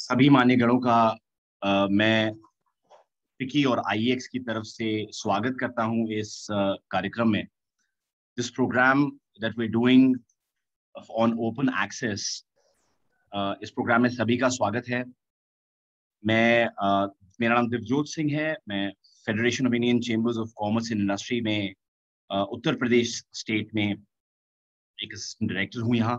सभी मान्यगणों का मैं पिकी और आईएक्स की तरफ से स्वागत करता हूं इस कार्यक्रम में। This program that we doing on open access, इस प्रोग्राम में सभी का स्वागत है। मेरा नाम दिवजोत सिंह है। मैं federation of Indian chambers of commerce and industry में उत्तर प्रदेश स्टेट में एक असिस्टेंट डायरेक्टर हूँ यहाँ।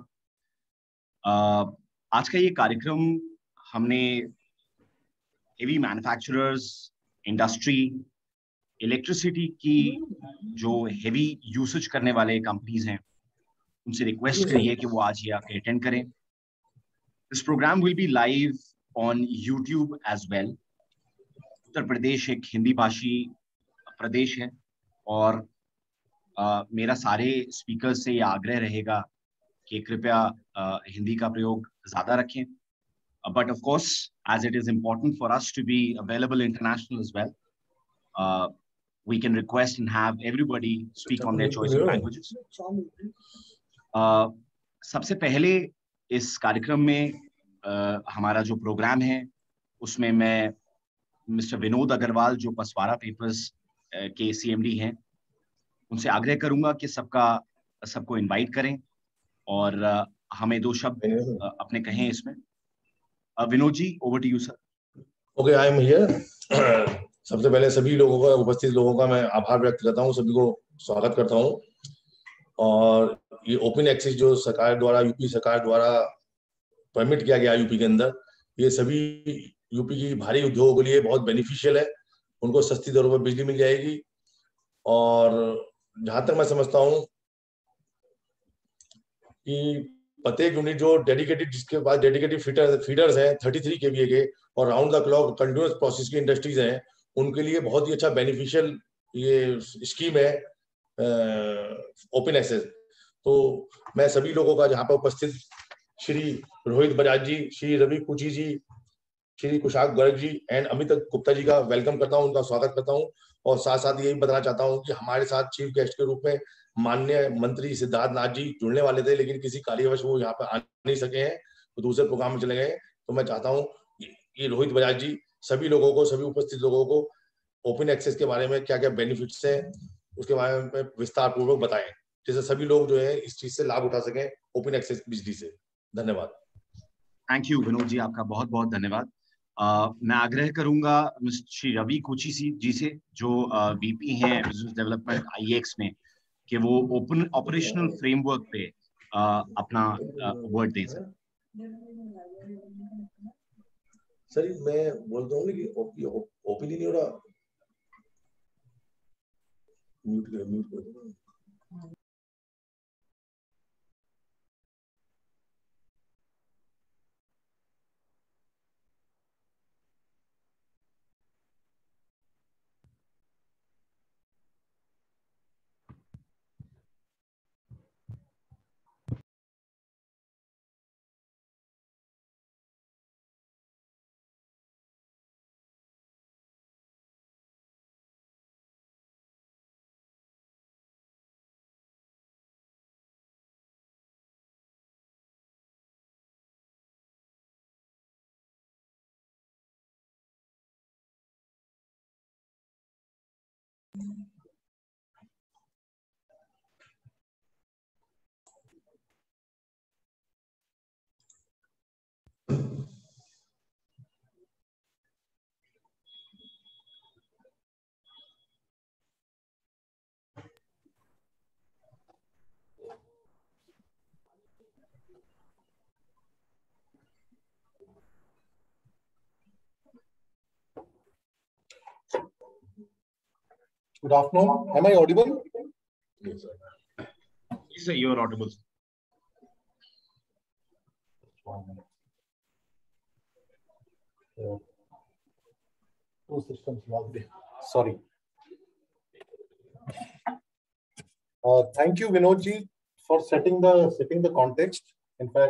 आज का ये कार्यक्रम हमने हेवी मैन्युफैक्चरर्स, इंडस्ट्री, इलेक्ट्रिसिटी की जो हेवी यूसेज करने वाले कंपनीज हैं उनसे रिक्वेस्ट करी है कि वो आज ये आके अटेंड करें। This program will be live on YouTube as well. Uttar Pradesh एक हिंदी भाषी प्रदेश है और मेरा सारे स्पीकर्स से ये आग्रह रहेगा कि कृपया हिंदी का प्रयोग ज्यादा रखें। But of course, as it is important for us to be available international as well, we can request and have everybody speak on their choice of languages. सबसे पहले इस कार्यक्रम में हमारा जो प्रोग्राम है उसमें मैं मिस्टर विनोद अग्रवाल जो पसवारा पेपर्स के सीएमडी हैं उनसे आग्रह करूंगा कि सबको इनवाइट करें और हमें दो शब्द अपने कहें इसमें। Vinod ji, over to you sir. Okay, I am here. सबसे पहले सभी लोगों का, उपस्थित लोगों का मैं आभार व्यक्त करता हूँ, सभी को स्वागत करता हूँ। और ये ओपन एक्सेस जो सरकार द्वारा, यूपी सरकार द्वारा परमिट किया गया यूपी के अंदर, ये सभी यूपी की भारी उद्योगों के लिए बहुत बेनिफिशियल है। उनको सस्ती दरों पर बिजली मिल जाएगी। और जहां तक मैं समझता हूँ कि प्रत्येक यूनिट जो डेडिकेटेड, जिसके पास डेडिकेटेड फीडर्स हैं 33 केवीए के और round the clock continuous process की इंडस्ट्रीज हैं, उनके लिए बहुत ही अच्छा बेनिफिशियल ये स्कीम है ओपन एक्सेस। तो मैं सभी लोगों का जहाँ पर उपस्थित श्री रोहित बजाज जी, श्री रवि कुची जी, श्री कुशाक गर्ग जी एंड अमित गुप्ता जी का वेलकम करता हूँ, उनका स्वागत करता हूँ। और साथ साथ यही बताना चाहता हूँ कि हमारे साथ चीफ गेस्ट के रूप में माननीय मंत्री सिद्धार्थ नाथ जी जुड़ने वाले थे, लेकिन किसी कार्यवश वो यहाँ पर आ नहीं सके हैं, तो दूसरे प्रोग्राम में चले गए। तो मैं चाहता हूँ ये रोहित बजाज जी सभी लोगों को, सभी उपस्थित लोगों को ओपन एक्सेस के बारे में क्या क्या बेनिफिट्स हैं उसके बारे में विस्तार पूर्वक बताएं, जिससे सभी लोग जो है इस चीज से लाभ उठा सकें ओपन एक्सेस बिजली से। धन्यवाद। थैंक यू विनोद जी, आपका बहुत बहुत धन्यवाद। मैं आग्रह करूंगा श्री रवि कुची जी से, जो वीपी हैं बिजनेस डेवलपमेंट आईएक्स में, कि वो ओपन ऑपरेशनल फ्रेमवर्क पे अपना वर्ड दें सर। सर मैं बोलता हूँ कि ओपन ही नहीं हो रहा। म्यूट कर दो। Good afternoon. Am I audible? Yes, sir. Yes, sir, you are audible. Two systems logged in. Sorry. Thank you, Vinodji, for setting the context. In fact,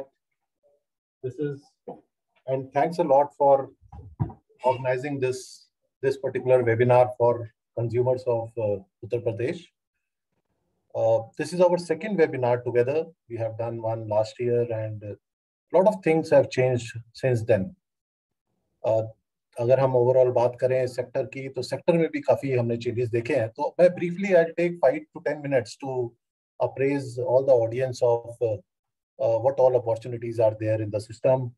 and thanks a lot for organizing this particular webinar for consumers of Uttar Pradesh. This is our second webinar together. We have done one last year, and a lot of things have changed since then. अगर हम overall बात करें sector की, तो sector में भी काफी हमने चेंजेस देखे हैं. तो मैं briefly I take 5 to 10 minutes to appraise all the audience of what all opportunities are there in the system,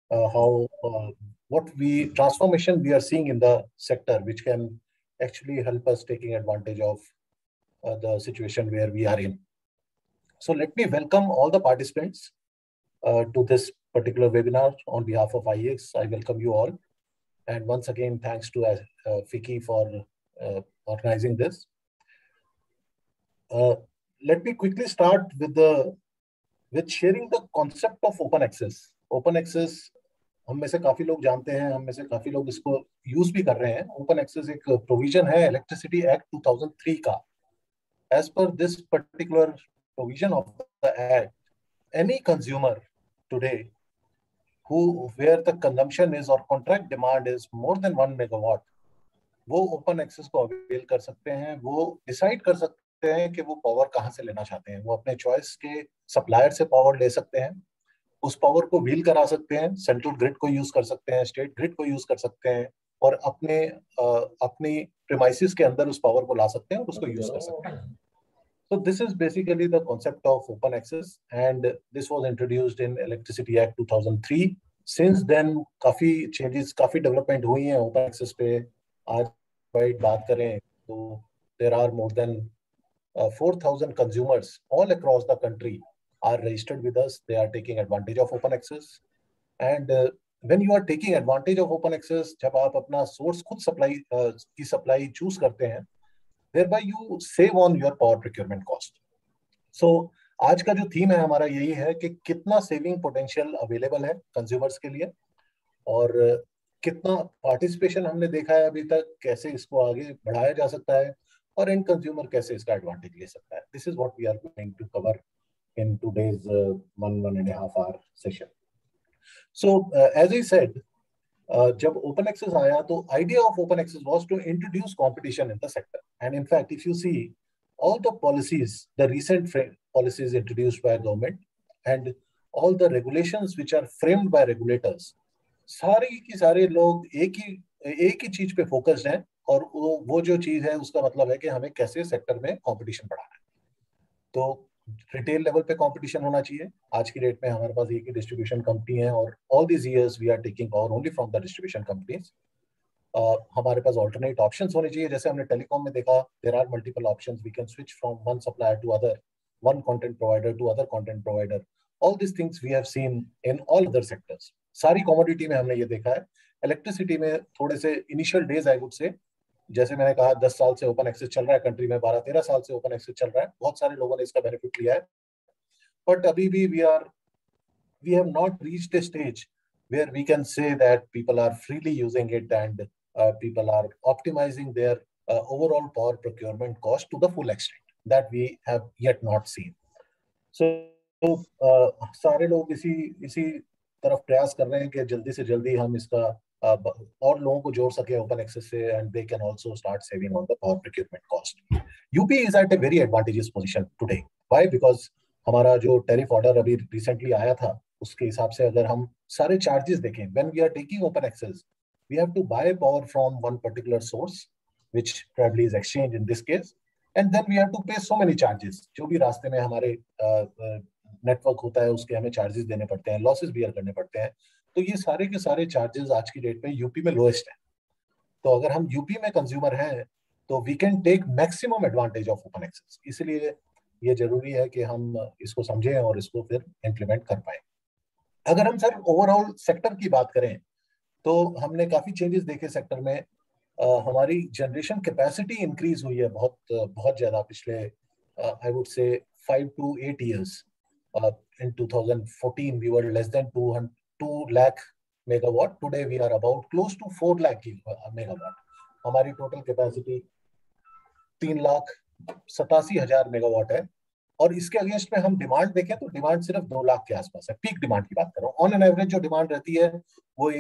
what transformation we are seeing in the sector, which can actually help us taking advantage of the situation where we are in. So let me welcome all the participants to this particular webinar on behalf of IEX. I welcome you all. And once again, thanks to FICCI for organizing this. Let me quickly start with sharing the concept of open access. Open access हम में से काफी लोग जानते हैं, हम में से काफी लोग इसको यूज भी कर रहे हैं. ओपन एक्सेस एक प्रोविजन है इलेक्ट्रिसिटी एक्ट 2003 का. As per this particular provision of the act, any consumer today where the consumption is or contract demand is more than 1 megawatt, वो ओपन एक्सेस को अवेल कर सकते हैं. वो डिसाइड कर सकते हैं कि वो पावर कहाँ से लेना चाहते हैं. वो अपने चॉइस के सप्लायर से पावर ले सकते हैं, उस पावर को व्हील करा सकते हैं, सेंट्रल ग्रिड को यूज कर सकते हैं, स्टेट ग्रिड को यूज कर सकते हैं, और अपनी प्रीमाइसिस के अंदर उस पावर को ला सकते हैं और उसको यूज कर सकते हैं. So this is basically the concept of open access, and this was introduced in Electricity Act 2003. Since then, काफी changes, काफी development हुई हैं open access पे. आज बात करें तो there are more than 4,000 consumers all across the country are registered with us. They are taking advantage of open access, and when you are taking advantage of open access, जब आप अपना source खुद की supply choose करते हैं, thereby you save on your power procurement cost. So आज का जो थीम है हमारा यही है कि कितना सेविंग पोटेंशियल अवेलेबल है कंज्यूमर्स के लिए, और कितना पार्टिसिपेशन हमने देखा है अभी तक, कैसे इसको आगे बढ़ाया जा सकता है, और एंड कंज्यूमर कैसे इसका एडवांटेज ले सकता है. This is what we are going to cover in today's 1.5 hour session. So as I said, जब ओपन एक्सेस आया तो idea of open access was to introduce competition in the sector. And in fact if you see all the policies, the recent policies introduced by government, and all the regulations which are framed by regulators, सारे की सारे लोग एक ही चीज पे focused हैं, और वो जो चीज है उसका मतलब है कि हमें कैसे सेक्टर में कंपटीशन बढ़ाना है. तो रिटेल लेवल पे कंपटीशन होना चाहिए. आज की डेट में हमारे पास एक ही डिस्ट्रीब्यूशन कंपनी है, और all these years we are taking power only from the distribution companies. हमारे पास ऑल्टरनेट ऑप्शंस होने चाहिए. जैसे हमने टेलीकॉम में देखा, there are multiple options, we can switch from one supplier to other, one content provider to other content provider. All this things we have seen in all other sectors. सारी commodity में हमने ये देखा है. Electricity में थोड़े से initial days I would say, जैसे मैंने कहा 10 साल से ओपन एक्सेस चल रहा है कंट्री में, 12-13 साल से ओपन एक्सेस चल रहा है. बहुत सारे लोगों ने इसका बेनिफिट लिया है, बट अभी भी we have not reached a stage where we can say that people are freely using it, and people are optimizing their overall power procurement cost to the full extent. That we have yet not seen. So सारे लोग इसी तरफ प्रयास कर रहे हैं कि जल्दी से जल्दी हम इसका और लोगों को जोड़ सके ओपन एक्सेस से, and they can also start saving on the power procurement cost. UP is at a very advantageous position today. Why? Because हमारा जो टैरिफ ऑर्डर अभी रिसेंटली आया था, उसके हिसाब से अगर हम सारे चार्जेस देखें, when we are taking open access, we have to buy power from one particular source, which probably is exchange in this case, and then we have to pay so many charges. जो भी रास्ते में हमारे network होता है उसके हमें charges देने पड़ते हैं, लॉसेस बियर करने पड़ते हैं. तो ये सारे के सारे चार्जेस आज की डेट में यूपी में लोएस्ट है. तो अगर हम यूपी में कंज्यूमर हैं तो we can take maximum advantage of open access. इसलिए ये जरूरी है कि हम इसको समझें और इसको फिर इम्प्लीमेंट कर पाए. अगर हम सर ओवरऑल सेक्टर की बात करें तो हमने काफी चेंजेस देखे सेक्टर में. हमारी जनरेशन कैपेसिटी इंक्रीज हुई है बहुत ज्यादा पिछले I would say 5 to 8 years. In 2014 we were less than 2 lakh megawatt. Today we are about close to 4 lakh megawatt. हमारी टोटल कैपेसिटी 3,87,000 मेगावाट है. और इसके अगेंस्ट में हम डिमांड देखें तो डिमांड सिर्फ 2 लाख के आसपास है. पीक डिमांड की बात कर रहा हूँ. ऑन एन एवरेज जो डिमांड रहती है वो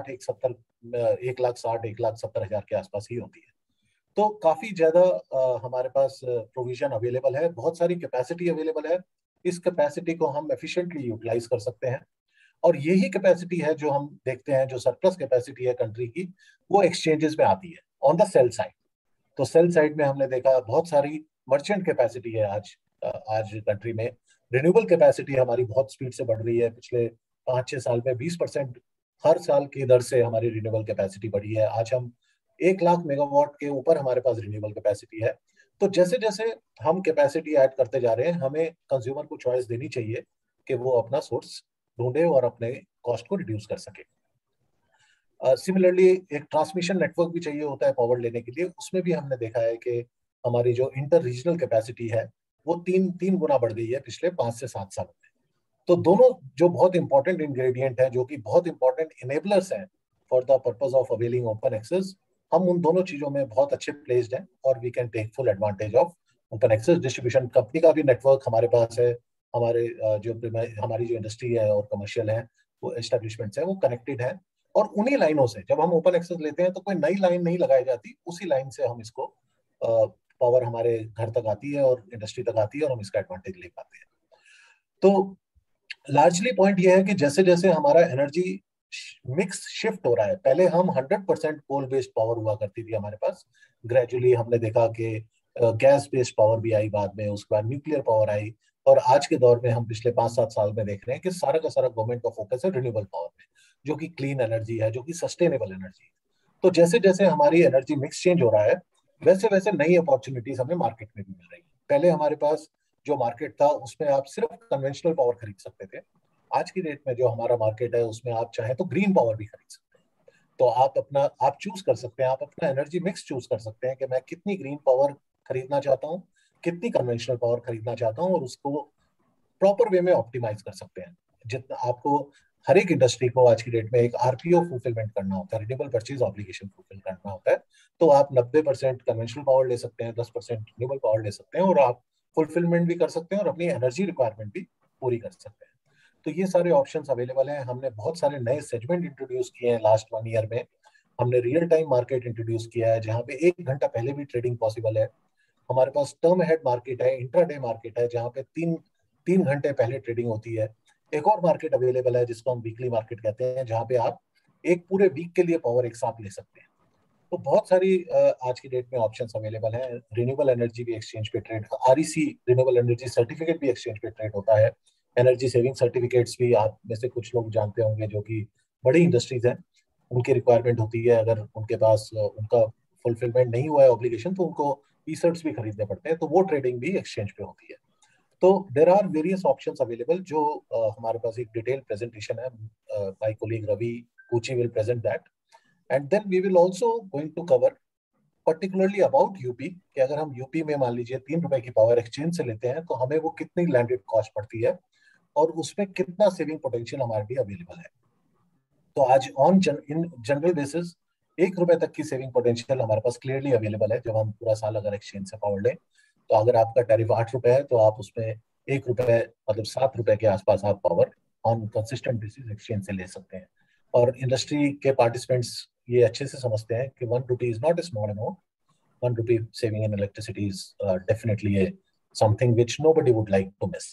1,70,000 के आसपास ही होती है. तो काफी ज्यादा हमारे पास प्रोविजन अवेलेबल है, बहुत सारी कैपेसिटी अवेलेबल है. इस कैपेसिटी को हम एफिशिएंटली यूटिलाइज कर सकते हैं. और यही कैपेसिटी है जो हम देखते हैं, जो सरप्लस कैपेसिटी है कंट्री की, वो एक्सचेंजेस में आती है ऑन द सेल साइड। तो सेल साइड में हमने देखा बहुत सारी मर्चेंट कैपेसिटी है आज कंट्री में। रिन्यूएबल कैपेसिटी हमारी बहुत स्पीड से बढ़ रही है, पिछले 5-6 साल में 20% हर साल की दर से हमारी रिन्यूएबल कैपेसिटी बढ़ी है। आज हम 1 लाख मेगावाट के ऊपर हमारे पास रिन्यूएबल कैपेसिटी है। तो जैसे जैसे हम कैपेसिटी ऐड करते जा रहे हैं, हमें कंज्यूमर को चॉइस देनी चाहिए कि वो अपना सोर्स ढूंढे और अपने कॉस्ट को रिड्यूस कर सके। सिमिलरली एक ट्रांसमिशन नेटवर्क भी चाहिए होता है पावर लेने के लिए। उसमें भी हमने देखा है कि हमारी जो इंटर रीजनल कैपेसिटी है वो तीन गुना बढ़ गई है पिछले 5 से 7 सालों में। तो दोनों जो बहुत इंपॉर्टेंट इंग्रेडिएंट हैं, जो कि बहुत इंपॉर्टेंट इनेबलर्स हैं for the purpose of availing open access, हम उन दोनों चीजों में बहुत अच्छे प्लेस्ड हैं और we can take full advantage of open access. Distribution company का भी नेटवर्क हमारे पास है, हमारे हमारी जो इंडस्ट्री है और कमर्शियल है वो एस्टेब्लिशमेंट्स है वो कनेक्टेड है। और उन्हीं लाइनों से जब हम ओपन एक्सेस लेते हैं तो कोई नई लाइन नहीं लगाई जाती, उसी लाइन से हम इसको पावर हमारे घर तक आती है और इंडस्ट्री तक आती है और हम इसका एडवांटेज ले पाते हैं। तो लार्जली पॉइंट ये है कि जैसे जैसे हमारा एनर्जी मिक्स शिफ्ट हो रहा है, पहले हम 100% कोल बेस्ड पावर हुआ करती थी हमारे पास, ग्रेजुअली हमने देखा कि गैस बेस्ड पावर भी आई बाद में, उसके बाद न्यूक्लियर पावर आई, और आज के दौर में हम पिछले 5-7 साल में देख रहे हैं कि सारा का सारा गवर्नमेंट का फोकस है रिन्यूएबल पावर में, जो कि क्लीन एनर्जी है, जो कि सस्टेनेबल एनर्जी है। तो जैसे जैसे हमारी एनर्जी मिक्स चेंज हो रहा है, वैसे वैसे नई अपॉर्चुनिटीज हमें मार्केट में भी मिल रही है। पहले हमारे पास जो मार्केट था उसमें आप सिर्फ कन्वेंशनल पावर खरीद सकते थे। आज की डेट में जो हमारा मार्केट है उसमें आप चाहें तो ग्रीन पावर भी खरीद सकते हैं। तो आप चूज कर सकते हैं, आप अपना एनर्जी मिक्स चूज कर सकते हैं कि मैं कितनी ग्रीन पावर खरीदना चाहता हूँ, कितनी कन्वेंशनल पावर खरीदना चाहता हूँ, और उसको प्रॉपर वे में ऑप्टिमाइज कर सकते हैं। जितना आपको हर एक इंडस्ट्री को आज की डेट में एक आरपीओ फुलफिलमेंट करना होता है, रिन्यूएबल परचेज ऑब्लिगेशन फुलफिल करना होता है, तो आप 90% कन्वेंशनल पावर ले सकते हैं, 10% रिन्यूएबल पावर ले सकते हैं, और आप फुलफिलमेंट भी कर सकते हैं और अपनी एनर्जी रिक्वायरमेंट भी पूरी कर सकते हैं। तो ये सारे ऑप्शंस अवेलेबल हैं। हमने बहुत सारे नए सेगमेंट इंट्रोड्यूस किए हैं लास्ट 1 ईयर में। हमने रियल टाइम मार्केट इंट्रोड्यूस किया है जहाँ पे 1 घंटा पहले भी ट्रेडिंग पॉसिबल है। हमारे पास टर्म हेड मार्केट है, इंट्राडे मार्केट है, जहाँ पे 3 घंटे पहले ट्रेडिंग होती है। एक और मार्केट अवेलेबल है जिसको हम वीकली मार्केट कहते हैं, जहाँ पे आप एक पूरे वीक के लिए पावर एक साथ ले सकते हैं। तो बहुत सारी आज की डेट में ऑप्शंस अवेलेबल हैं। रिन्यूएबल एनर्जी भी एक्सचेंज पे trade, REC renewable energy certificate भी एक्सचेंज पे ट्रेड होता है। एनर्जी सेविंग सर्टिफिकेट्स भी आप में से कुछ लोग जानते होंगे, जो कि बड़ी इंडस्ट्रीज हैं, उनकी रिक्वायरमेंट होती है। अगर उनके पास उनका फुलफिलमेंट नहीं हुआ है ऑब्लिगेशन, तो उनको ई सर्ट्स भी खरीदने पड़ते हैं, तो वो ट्रेडिंग भी एक्सचेंज पे होती है। तो there are various options available, जो हमारे पास एक डिटेल प्रेजेंटेशन है, my colleague Ravi Kuchi will present that, and then we will also going to cover particularly about UP, कि अगर हम यूपी में मान लीजिए 3 रुपए की पावर एक्सचेंज से लेते हैं तो हमें वो कितनी लैंडेड कॉस्ट पड़ती है और उसमें कितना सेविंग पोटेंशियल हमारे लिए अवेलेबल है। तो आज इन जनरल बेसिस 1 रुपए तक की सेविंग पोटेंशियल हमारे पास क्लियरली अवेलेबल है जब हम पूरा साल अगर एक्सचेंज से पावर लें। तो अगर आपका टैरिफ 8 रुपए है तो आप उसमें 1 रुपए मतलब 7 रुपए के आसपास आप power on consistent basis exchange से ले सकते हैं। और इंडस्ट्री के पार्टिसिपेंट्स ये अच्छे से समझते हैं कि 1 rupee is not a small amount. 1 rupee saving in electricity is definitely something which nobody would like to miss.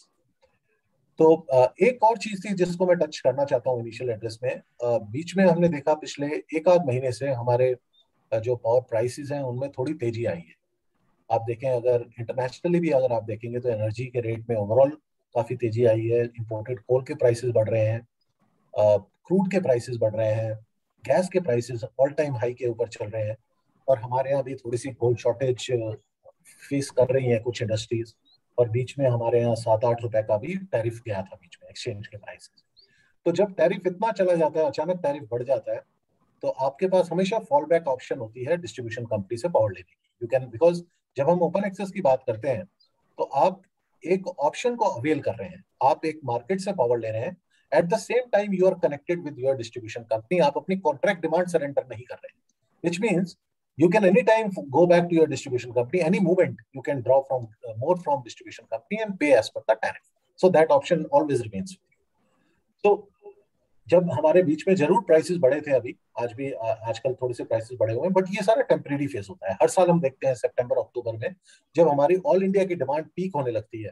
तो एक और चीज थी जिसको मैं टच करना चाहता हूँ इनिशियल एड्रेस में। बीच में हमने देखा पिछले 1 आध महीने से हमारे जो पावर प्राइसेस हैं उनमें थोड़ी तेजी आई है। आप देखें, अगर इंटरनेशनली भी अगर आप देखेंगे तो एनर्जी के रेट में ओवरऑल काफी तेजी आई है। इंपोर्टेड कोल के प्राइसेस बढ़ रहे हैं, क्रूड के प्राइसेस बढ़ रहे हैं, गैस के प्राइसेस ऑल टाइम हाई के ऊपर चल रहे हैं, और हमारे यहाँ भी थोड़ी सी कोल शॉर्टेज फेस कर रही है कुछ इंडस्ट्रीज। और बीच में हमारे यहाँ 7-8 रुपए का भी टैरिफ गया था बीच में एक्सचेंज के प्राइसेस। तो जब टैरिफ इतना चला जाता है, अचानक टैरिफ बढ़ जाता है, तो आपके पास हमेशा फॉल बैक ऑप्शन होती है डिस्ट्रीब्यूशन कंपनी से पावर लेने की। यू कैन, बिकॉज जब हम ओपन एक्सेस की बात करते हैं तो आप एक ऑप्शन को अवेल कर रहे हैं, आप एक मार्केट से पावर ले रहे हैं, at the same time you are connected with your distribution company, आप अपनी कॉन्ट्रैक्ट डिमांड सरेंडर नहीं कर रहे हैं, which means you can anytime go back to your distribution company, any moment you can draw from more from distribution company and pay as per the tariff, so that option always remains with you. So जब हमारे बीच में जरूर prices बढ़े थे, अभी आज भी आजकल थोड़े से प्राइसेस बढ़े हुए हैं, बट ये सारा टेम्परेरी फेज होता है। हर साल हम देखते हैं सितंबर अक्टूबर में जब हमारी ऑल इंडिया की डिमांड पीक होने लगती है,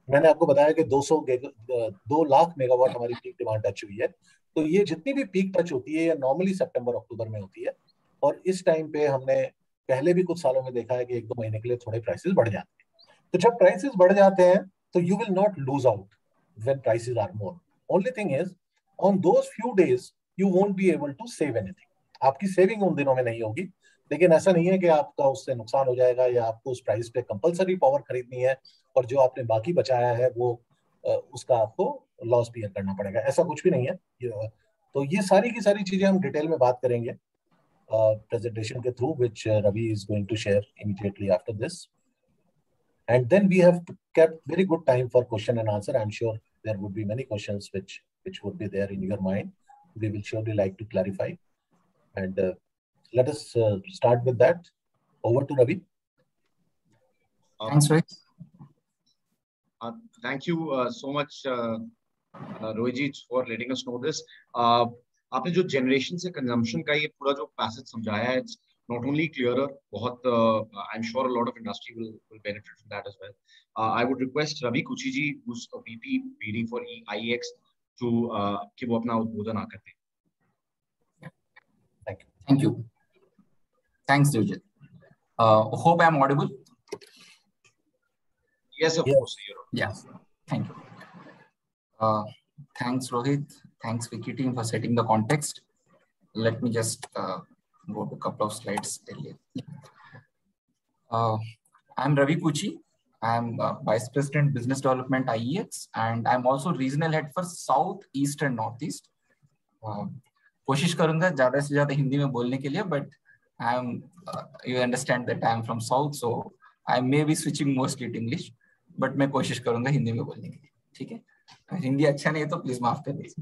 मैंने आपको बताया कि 2 लाख मेगावाट हमारी पीक डिमांड टच हुई है। तो ये जितनी भी पीक टच होती है ये नॉर्मली सितंबर अक्टूबर में होती है, और इस टाइम पे हमने पहले भी कुछ सालों में देखा है कि 1-2 महीने के लिए थोड़े प्राइसेस बढ़ जाते हैं। तो जब प्राइसेस बढ़ जाते हैं तो you will not lose out when prices are more. Only thing is on those few days you won't be able to save anything. आपकी सेविंग उन दिनों में नहीं होगी, लेकिन ऐसा नहीं है कि आपका उससे नुकसान हो जाएगा या आपको उस प्राइस पे कंपलसरी पावर खरीदनी है और जो आपने बाकी बचाया है वो उसका आपको लॉस बियर करना पड़ेगा, ऐसा कुछ भी नहीं है। तो ये सारी की सारी चीजें हम डिटेल में बात करेंगे presentation के through, which Ravi is going to share immediately after this. And then we have kept very good time for question and answer. I'm sure there would be many questions which would be there in your mind. We will surely like to clarify. And let us start with that. Over to Ravi. Thanks, Rohit. Thank you so much, Rohit, for letting us know this. आपने जो generation से consumption का ये पूरा जो passage समझाया है, it's not only clearer, बहुत I am sure a lot of industry will benefit from that as well. I would request Ravi Kuchi ji, who is VP BD for IEX, to कि वो अपना उद्बोधन आकर दें. Thank you. Thanks, Rohit. Hope I'm audible. Yes, of course. Yeah. Thank you. Thanks, Rohit. Thanks, Wiki team, for setting the context. Let me just go to a couple of slides earlier. I'm Ravi Kuchi. I'm Vice President Business Development IEX, and I'm also Regional Head for South, East and Northeast. कोशिश करूंगा ज़्यादा से ज़्यादा हिंदी में बोलने के लिए, but you understand that I'm from South, so I may be switching mostly to English, but मैं कोशिश करूंगा हिंदी में बोलने के लिए. ठीक है? हिंदी अच्छा नहीं है तो प्लीज माफ कर दीजिए.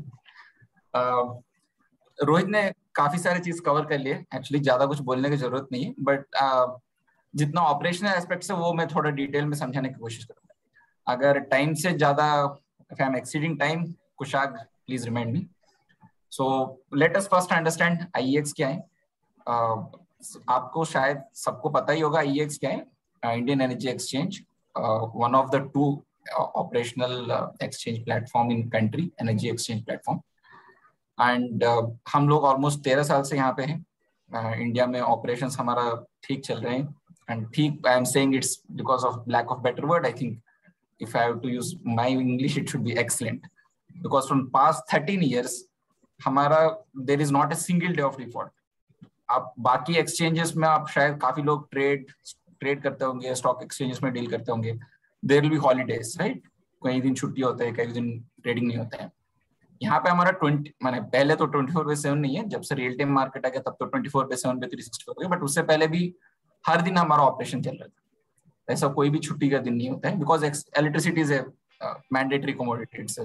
रोहित ने काफी सारी चीज कवर कर लिए, एक्चुअली ज्यादा कुछ बोलने की जरूरत नहीं है, बट जितना ऑपरेशनल एस्पेक्ट है वो मैं थोड़ा डिटेल में समझाने की कोशिश करूंगा. अगर टाइम से ज्यादा, if I'm exceeding time, Kushag please remind me. So let us first understand IEX क्या है. आपको शायद सबको पता ही होगा IEX क्या है. Indian energy exchange, one of the 2 operational exchange platform in country, energy exchange platform. And हम लोग almost 13 साल से यहाँ पे हैं. इंडिया में operations हमारा ठीक चल रहे हैं. And ठीक, I am saying it's because of lack of better word. I think if I have to use my English, it should be excellent. Because from past 13 years, हमारा there is not a single day of default. आप बाकी exchanges में आप शायद काफी लोग trade करते होंगे, स्टॉक एक्सचेंजेस में डील करते होंगे. There will be holidays, right? कई दिन छुट्टी होता है, कई दिन ट्रेडिंग नहीं होता है. यहाँ पे हमारा 20 माने पहले तो 24/7 नहीं है. जब से रियल टाइम मार्केट आ गया तब तो 24/7 पे 360 हो गया, बट उससे पहले भी हर दिन हमारा ऑपरेशन चल रहा था. ऐसा कोई भी छुट्टी का दिन नहीं होता है, because electricity is a mandatory commodity. It's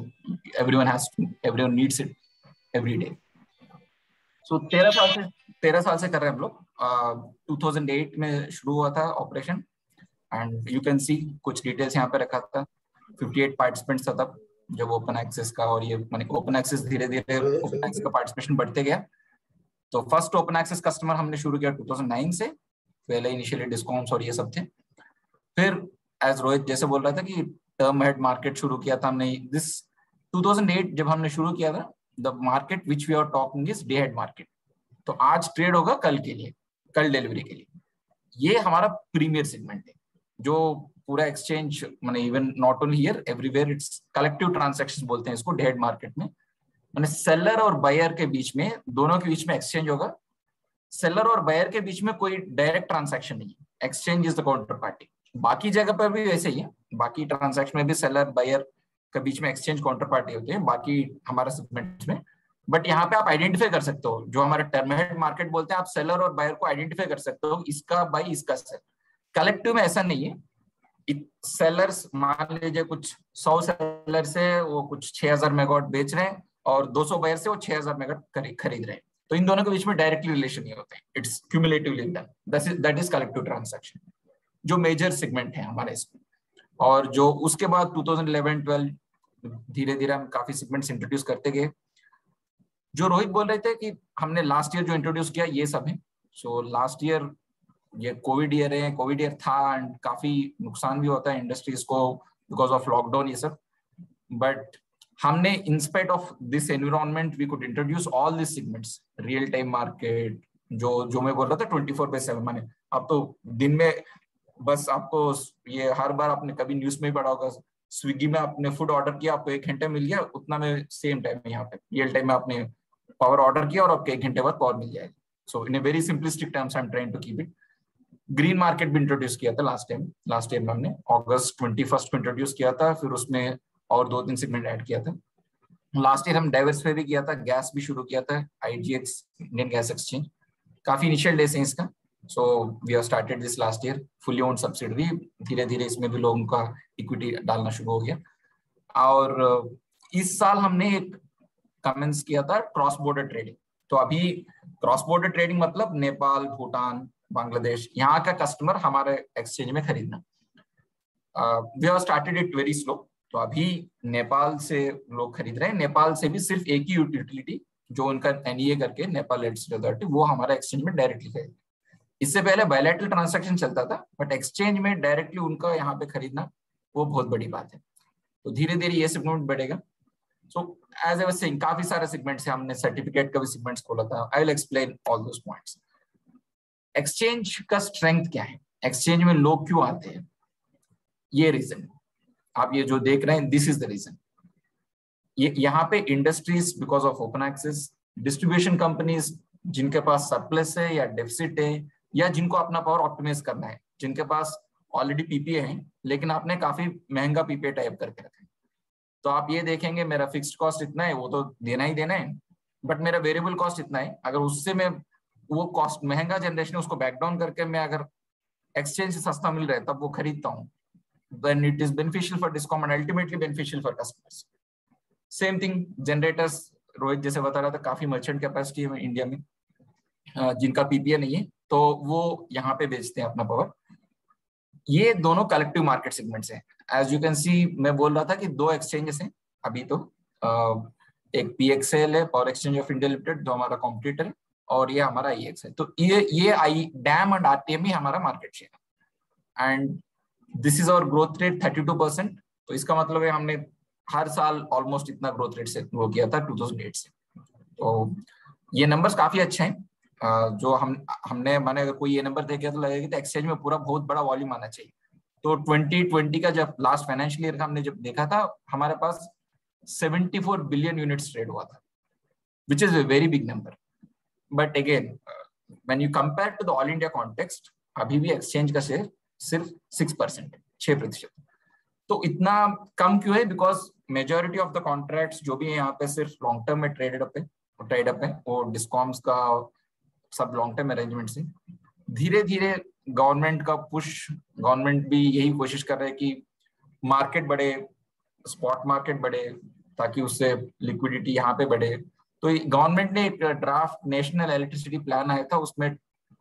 everyone needs it every day. So 13 साल से कर रहे हैं हम लोग. 2008 में शुरू हुआ था operation, and you can see कुछ डिटेल्स यहाँ पे रखा था. 58 पार्टिसिपेंट्स था तब जब ओपन एक्सेस का, और ये माने ओपन एक्सेस धीरे धीरे ओपन एक्सेस का पार्टिसिपेशन बढ़ते गया. तो फर्स्ट ओपन एक्सेस कस्टमर हमने शुरू किया 2009 से. पहले इनिशियली डिस्काउंट्स और ये सब थे. फिर एज रोहित जैसे बोल रहा था कि टर्म हेड मार्केट शुरू किया था हमने. दिस 2008 जब हमने शुरू किया था, the market which we are talking is day ahead market. तो आज ट्रेड होगा कल के लिए, कल डिलीवरी के लिए. ये हमारा प्रीमियर सेगमेंट है, जो पूरा एक्सचेंज माने even not only here, everywhere it's collective transactions बोलते हैं इसको डे हेड मार्केट में. माने सेलर और बायर के बीच में, दोनों के बीच में एक्सचेंज होगा. सेलर और बायर के बीच में कोई डायरेक्ट ट्रांजैक्शन नहीं है. Exchange is the counter party. बाकी जगह पर भी वैसे ही है. बाकी ट्रांजैक्शन में भी सेलर बायर के बीच में एक्सचेंज काउंटर पार्टी होती है बाकी हमारे सेगमेंट में. बट यहाँ पे आप आइडेंटिफाई कर सकते हो, जो हमारे टर्म हेड मार्केट बोलते हैं, आप सेलर और बायर को आइडेंटिफाई कर सकते हो, इसका बाई इसका सेल. कलेक्टिव में ऐसा नहीं है. सेलर्स मान लीजिए कुछ 100 सेलर से वो कुछ 6000 मेगावाट बेच रहे हैं और 200 बायर से वो 6000 मेगावाट खरीद रहे हैं. तो इन दोनों के बीच में डायरेक्टली रिलेशन नहीं होता है. It's cumulatively done. That is collective transaction, जो मेजर सेगमेंट है हमारे इसमें. और जो उसके बाद 2011-12 धीरे धीरे हम काफी सेगमेंट्स इंट्रोड्यूस करते गए. जो रोहित बोल रहे थे कि हमने लास्ट ईयर जो इंट्रोड्यूस किया ये सब है. सो लास्ट ईयर ये कोविड ईयर है, कोविड ईयर था एंड काफी नुकसान भी होता है इंडस्ट्रीज को. बिकॉज ऑफ लॉकडाउन ये सब, बट हमने in spite of this environment we could introduce all this segments, real time market, जो मैं बोल रहा था 24/7, माने अब तो दिन में बस आपको ये हर बार आपने कभी न्यूज में पढ़ा होगा, स्विगी में आपने फूड ऑर्डर किया, आपको 1 घंटे मिल गया, उतना में सेम टाइम में यहाँ पे रियल टाइम में आपने पावर ऑर्डर किया और आपको 1 घंटे बाद पावर मिल जाएगा. So in a very simplistic terms I am trying to keep it. Green market भी इंट्रोड्यूस किया था लास्ट ईयर में, हमने अगस्त 21 को इंट्रोड्यूस किया था, फिर उसमें और 2-3 सेगमेंट ऐड किया था. लास्ट ईयर हम डाइवर्सिफाई भी किया था, गैस भी शुरू किया था, IGX इंडियन गैस एक्सचेंज, काफी इनिशियल डेज है इसका. So we have started this last year, fully owned subsidiary. धीरे धीरे इसमें भी लोगों का इक्विटी डालना शुरू हो गया. और इस साल हमने एक कमेंस किया था क्रॉस बॉर्डर ट्रेडिंग. तो अभी क्रॉस बॉर्डर ट्रेडिंग मतलब नेपाल, भूटान, बांग्लादेश, यहाँ का कस्टमर हमारे एक्सचेंज में खरीदना. We have started it very slow. तो अभी नेपाल से लोग खरीद रहे हैं. नेपाल से भी सिर्फ एक ही यूटिलिटी जो उनका NEA करके, नेपाल इलेक्ट्रिसिटी अथॉरिटी, वो हमारा एक्सचेंज में डायरेक्टली खरीद. इससे पहले बायलैटरल ट्रांजैक्शन चलता था, बट एक्सचेंज में डायरेक्टली उनका यहाँ पे खरीदना वो बहुत बड़ी बात है. तो धीरे धीरे ये सेगमेंट बढ़ेगा. So as I was saying, काफी सारे सेगमेंट्स हैं. हमने सर्टिफिकेट का भी सेगमेंट्स खोला था. I will explain all those points. Exchange का स्ट्रेंथ क्या है, एक्सचेंज में लोग क्यों आते हैं, ये रीजन आप ये जो देख रहे हैं, दिस इज द रीजन. ये यहाँ पे industries because of open access, distribution companies जिनके पास सरप्लस है या डेफिसिट है, या जिनको अपना पावर ऑप्टिमाइज करना है, जिनके पास ऑलरेडी PPA है लेकिन आपने काफी महंगा PPA टाइप करके रखा है. तो आप ये देखेंगे मेरा फिक्स्ड कॉस्ट इतना है, वो तो देना ही देना है, बट मेरा वेरिएबल कॉस्ट इतना है. अगर उससे मैं वो कॉस्ट महंगा जनरेशन है उसको बैक डाउन करके मैं अगर एक्सचेंज से सस्ता मिल रहा है तब वो खरीदता हूँ, then it is beneficial for DISCOM and ultimately beneficial for customers. Same thing generators, Rohit जैसे बता रहा था, काफी मर्चेंट कैपेसिटी है इंडिया में जिनका PPA नहीं है, तो वो यहाँ पे बेचते हैं अपना पावर. ये दोनों कलेक्टिव मार्केट सेगमेंट्स हैं. एज यू कैन सी, मैं बोल रहा था कि 2 एक्सचेंजेस हैं अभी. तो एक PXL है, power exchange of India limited, जो हमारा कॉम्पिटिटर है, और ये हमारा IEX है. तो ये डैम एंड RTM ही हमारा मार्केट शेयर है. And this is our growth rate 32%. तो इसका मतलब है हमने हर साल ऑलमोस्ट इतना ग्रोथ रेट से ग्रो किया था 2008 से. तो ये नंबर्स काफी अच्छे हैं. जो हमने माने अगर कोई ये नंबर देखे तो लगेगा कि एक्सचेंज में पूरा बहुत बड़ा वॉल्यूम आना चाहिए. तो 2020 का जब लास्ट फाइनेंशियल ईयर का हमने जब देखा था, हमारे पास 74 बिलियन यूनिट्स ट्रेड हुआ था, which is a very big number. But again when you compare to the all India context, अभी भी एक्सचेंज का शेयर सिर्फ 6%. तो इतना कम क्यों है? Because majority of the contracts जो भी है यहाँ पे सिर्फ लॉन्ग टर्म में ट्रेड अप है. वो डिस्कॉम्स का सब लॉन्ग टर्म अरेंजमेंट से. धीरे धीरे गवर्नमेंट का पुश, गवर्नमेंट भी यही कोशिश कर रहे हैं कि मार्केट बढ़े, स्पॉट मार्केट बढ़े, ताकि उससे लिक्विडिटी यहाँ पे बढ़े. तो गवर्नमेंट ने एक ड्राफ्ट नेशनल इलेक्ट्रिसिटी प्लान आया था, उसमें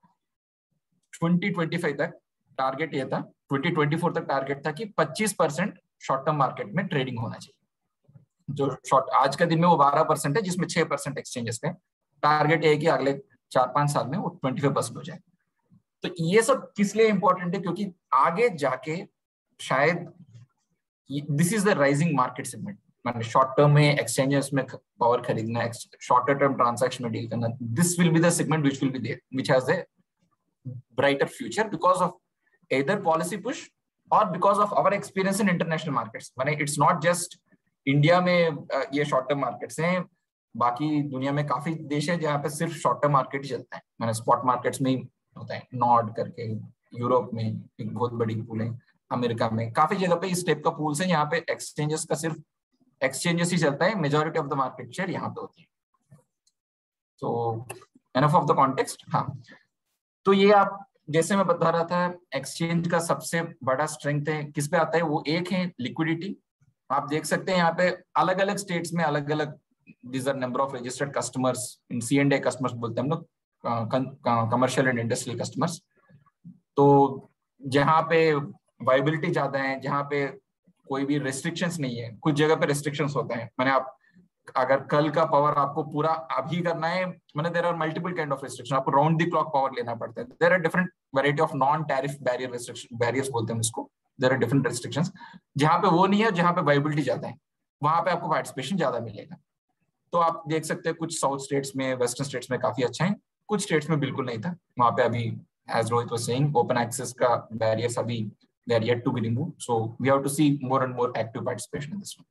2025 तक टारगेट ये था, 2024 तक टारगेट था कि 25% शॉर्ट टर्म मार्केट में ट्रेडिंग होना चाहिए. जो शॉर्ट आज के दिन में वो 12% है, जिसमें 6% एक्सचेंजेस पे. टारगेट ये है कि अगले 4-5 साल में वो 25% हो जाए. तो ये सब किस लिए इंपॉर्टेंट है? क्योंकि आगे जाके शायद this is the rising market segment. मैंने शॉर्ट टर्म में एक्सचेंजेस में पावर खरीदना, शॉर्टर टर्म ट्रांजैक्शन में डील करना, this will be the segment which will be there, which has a brighter future because of either policy push or because of our experience in international markets. माने it's not just India में ये short term markets हैं, बाकी दुनिया में काफी देश है जहाँ पे सिर्फ शॉर्ट टर्म मार्केट ही चलता है. मैंने स्पॉट मार्केट्स में ही होता है, नॉर्ड करके यूरोप में एक बहुत बड़ी पूल है, अमेरिका में काफी जगह पे इस टाइप का पूल्स है, यहाँ पे एक्सचेंजेस का सिर्फ एक्सचेंजेस ही चलता है. Majority of the market share यहाँ पे होती है. तो एनफ ऑफ द कॉन्टेक्स्ट. हाँ, तो ये आप जैसे मैं बता रहा था, एक्सचेंज का सबसे बड़ा स्ट्रेंथ है किस पे आता है? वो एक है लिक्विडिटी. आप देख सकते हैं यहाँ पे अलग अलग स्टेट्स में अलग अलग these are number of registered customers. इन C&I कस्टमर्स बोलते हैं हम लोग, कमर्शियल एंड इंडस्ट्रियल कस्टमर्स. तो जहाँ पे वाइबिलिटी ज्यादा है, जहाँ पे कोई भी रेस्ट्रिक्शंस नहीं है, कुछ जगह पे रेस्ट्रिक्शंस होते हैं. मैंने आप अगर कल का पावर आपको पूरा अभी करना है, मैंने there are multiple kind of restriction, आपको राउंड द क्लॉक पावर लेना पड़ता है. There are different variety of non tariff barrier restriction, barriers बोलते हैं इसको, देयर आर डिफरेंट रेस्ट्रिक्शंस। जहाँ पे वो नहीं है, जहाँ पे वाइबिलिटी ज्यादा है, वहां पे आपको पार्टिसिपेशन ज्यादा मिलेगा। तो आप देख सकते हैं कुछ साउथ स्टेट्स में, वेस्टर्न स्टेट्स में काफी अच्छा है, कुछ स्टेट्स में बिल्कुल नहीं था। वहां पे अभी as Rohit was saying, open access का बैरियर्स अभी they are yet to be removed, so we have to see more and more active participation in this one.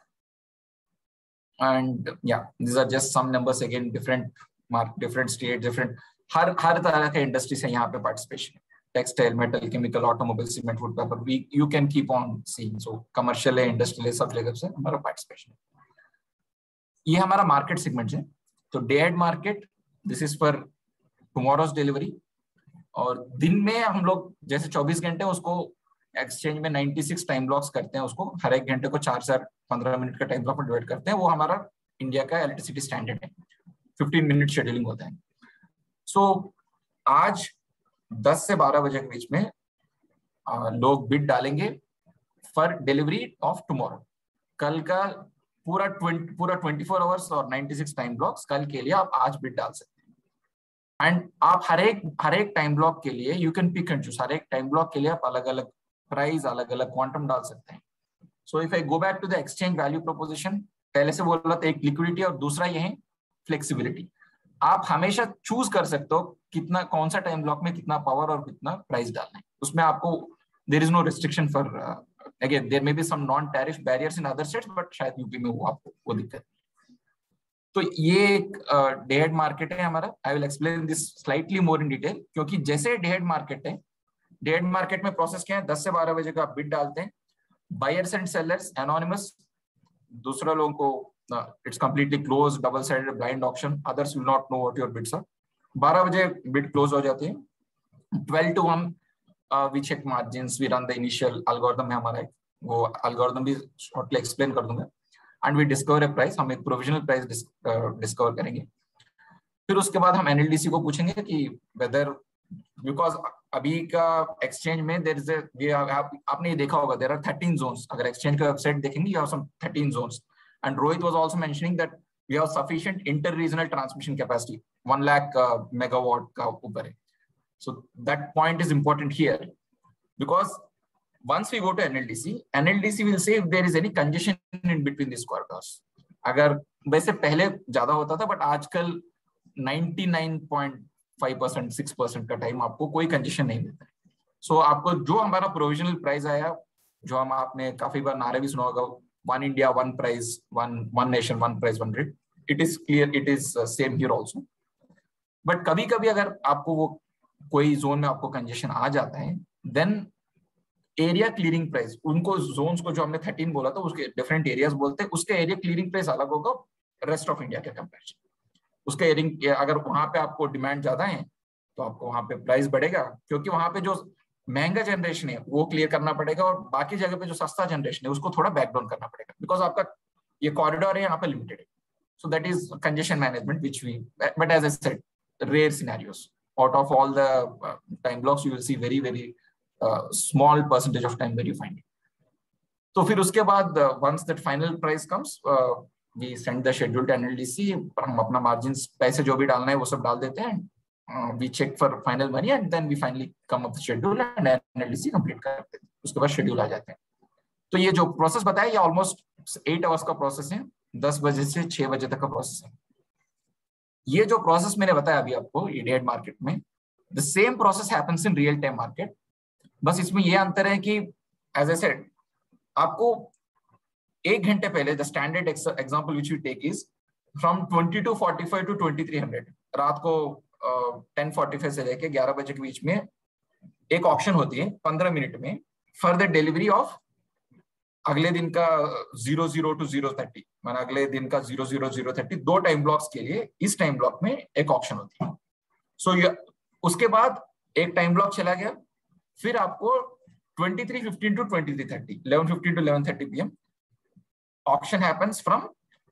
And yeah, these are just some numbers, again different state, different हर तरह के industry से यहाँ पे participation, textile, metal, chemical, automobile, cement, wood, paper, we you can keep on seeing. So commercial है, industrial है, सब जगह से हमारा पार्टिसिपेशन है। ये हमारा मार्केट सेगमेंट है। तो day ahead market, this is for tomorrow's delivery, और दिन में हम लोग जैसे 24 घंटे उसको एक्सचेंज में 96 टाइम ब्लॉक्स करते हैं, उसको हर एक घंटे को 4 से 15 मिनट का टाइम ब्लॉक में डिवाइड करते हैं। वो हमारा इंडिया का इलेक्ट्रिसिटी स्टैंडर्ड है, 15 मिनट शेड्यूलिंग होता है। सो आज 10 से 12 बजे के बीच में लोग बिड डालेंगे फॉर डिलीवरी ऑफ टुमारो। कल का पूरा 24 आवर्स और 96 टाइम ब्लॉक्स कल के लिए आप आज बिड डाल सकते हैं। एंड आप हर एक टाइम ब्लॉक के लिए you can pick and choose, हर एक टाइम ब्लॉक के लिए आप अलग अलग प्राइस, अलग अलग क्वांटम डाल सकते हैं। So if I go back to the exchange value proposition, पहले से बोला था एक लिक्विडिटी और दूसरा ये है फ्लेक्सिबिलिटी। आप हमेशा चूज कर सकते हो कितना, कौन सा टाइम ब्लॉक में कितना पावर और कितना प्राइस डालना है। उसमें आपको there is no restriction for, again there may be some non tariff barriers in other states, but शायद यूपी में वो आपको वो दिक्कत। तो ये एक डे एड मार्केट है हमारा। I will explain this slightly more in detail, क्योंकि जैसे डे एड मार्केट है, डे एड मार्केट में प्रोसेस क्या है, 10 से 12 बजे का आप बिड डालते हैं, बायर्स एंड सेलर्स एनोनिमस, दूसरा लोगों को it's completely close, double sided blind auction, others will not know what your bids are. 12 बजे बिड क्लोज हो जाती है। 12 to 1 we check margins, we run the initial algorithm है हमारा, वो एल्गोरिथम भी शॉर्टली एक्सप्लेन कर दूंगा। And we discover a price, हम एक प्रोविजनल प्राइस डिस्कवर करेंगे। फिर उसके बाद हम एनएलडीसी को पूछेंगे कि वेदर, बिकॉज अभी का एक्सचेंज में देयर इज आपने ये देखा होगा, देयर आर 13 जोन्स। अगर एक्सचेंज का वेबसाइट देखेंगे, you have some 13 zones. And Rohit was also mentioning that we have sufficient inter regional transmission capacity, 1 lakh megawatt का ऊपर है। So that point is important here, because once we go to NLDC will say if there is any congestion in between these corridors. अगर वैसे पहले ज्यादा होता था, but आजकल 99.5% 6% का टाइम आपको कोई कंजेशन नहीं मिलता है। सो आपको जो हमारा प्रोविजनल प्राइस आया, जो हम आपने काफी बार नारे भी सुना होगा, 1 India 1 price, 1 nation 1 price 1 rate, it is clear, it is same here also. But कभी कभी अगर आपको वो कोई जोन में आपको कंजेशन आ जाता है, देन एरिया क्लियरिंग प्राइस, उनको जोन्स को जो हमने 13 बोला था उसके डिफरेंट एरियाज बोलते हैं, उसके एरिया क्लियरिंग प्राइस अलग होगा रेस्ट ऑफ इंडिया के कंपैरिजन। उसका एरिंग, अगर वहां पे आपको डिमांड ज्यादा है तो आपको वहां पे प्राइस बढ़ेगा, क्योंकि वहां पे जो महंगा जनरेशन है वो क्लियर करना पड़ेगा, और बाकी जगह पे जो सस्ता जनरेशन है उसको थोड़ा बैक डाउन करना पड़ेगा, बिकॉज आपका ये कॉरिडोर है यहाँ पे लिमिटेड है। So that is congestion management which we, but as I said, rare scenarios, out of all the time blocks you will see very small percentage of time where you find it. तो फिर उसके बाद once that final price comes, we send the schedule to NLDC, हम अपना margins, पैसे जो भी डालना है वो सब डाल देते हैं, we check for final money and then we finally come up with schedule and NLDC complete करते हैं। उसके बाद schedule आ जाते हैं। तो ये जो प्रोसेस बताया ये ऑलमोस्ट 8 आवर्स का प्रोसेस है, 10 बजे से 6 बजे तक का प्रोसेस है। ये जो प्रोसेस मैंने बताया अभी आपको डे एड मार्केट में, the same process happens in real time market, बस इसमें ये अंतर है कि एज आई सेड आपको 1 घंटे पहले, the standard example which we take is from 22:45 to 2300, रात को 10:45 से लेके 11 बजे के बीच में एक ऑप्शन होती है 15 मिनट में फॉर द डिलीवरी ऑफ अगले दिन का 00 to 0:30, माना अगले दिन का 00:30, 2 टाइम ब्लॉक्स के लिए इस टाइम ब्लॉक में एक ऑप्शन होती है। सो उसके बाद एक टाइम ब्लॉक चला गया, फिर आपको 23:15 to 23:30, 11:15 to 11:30 PM option happens from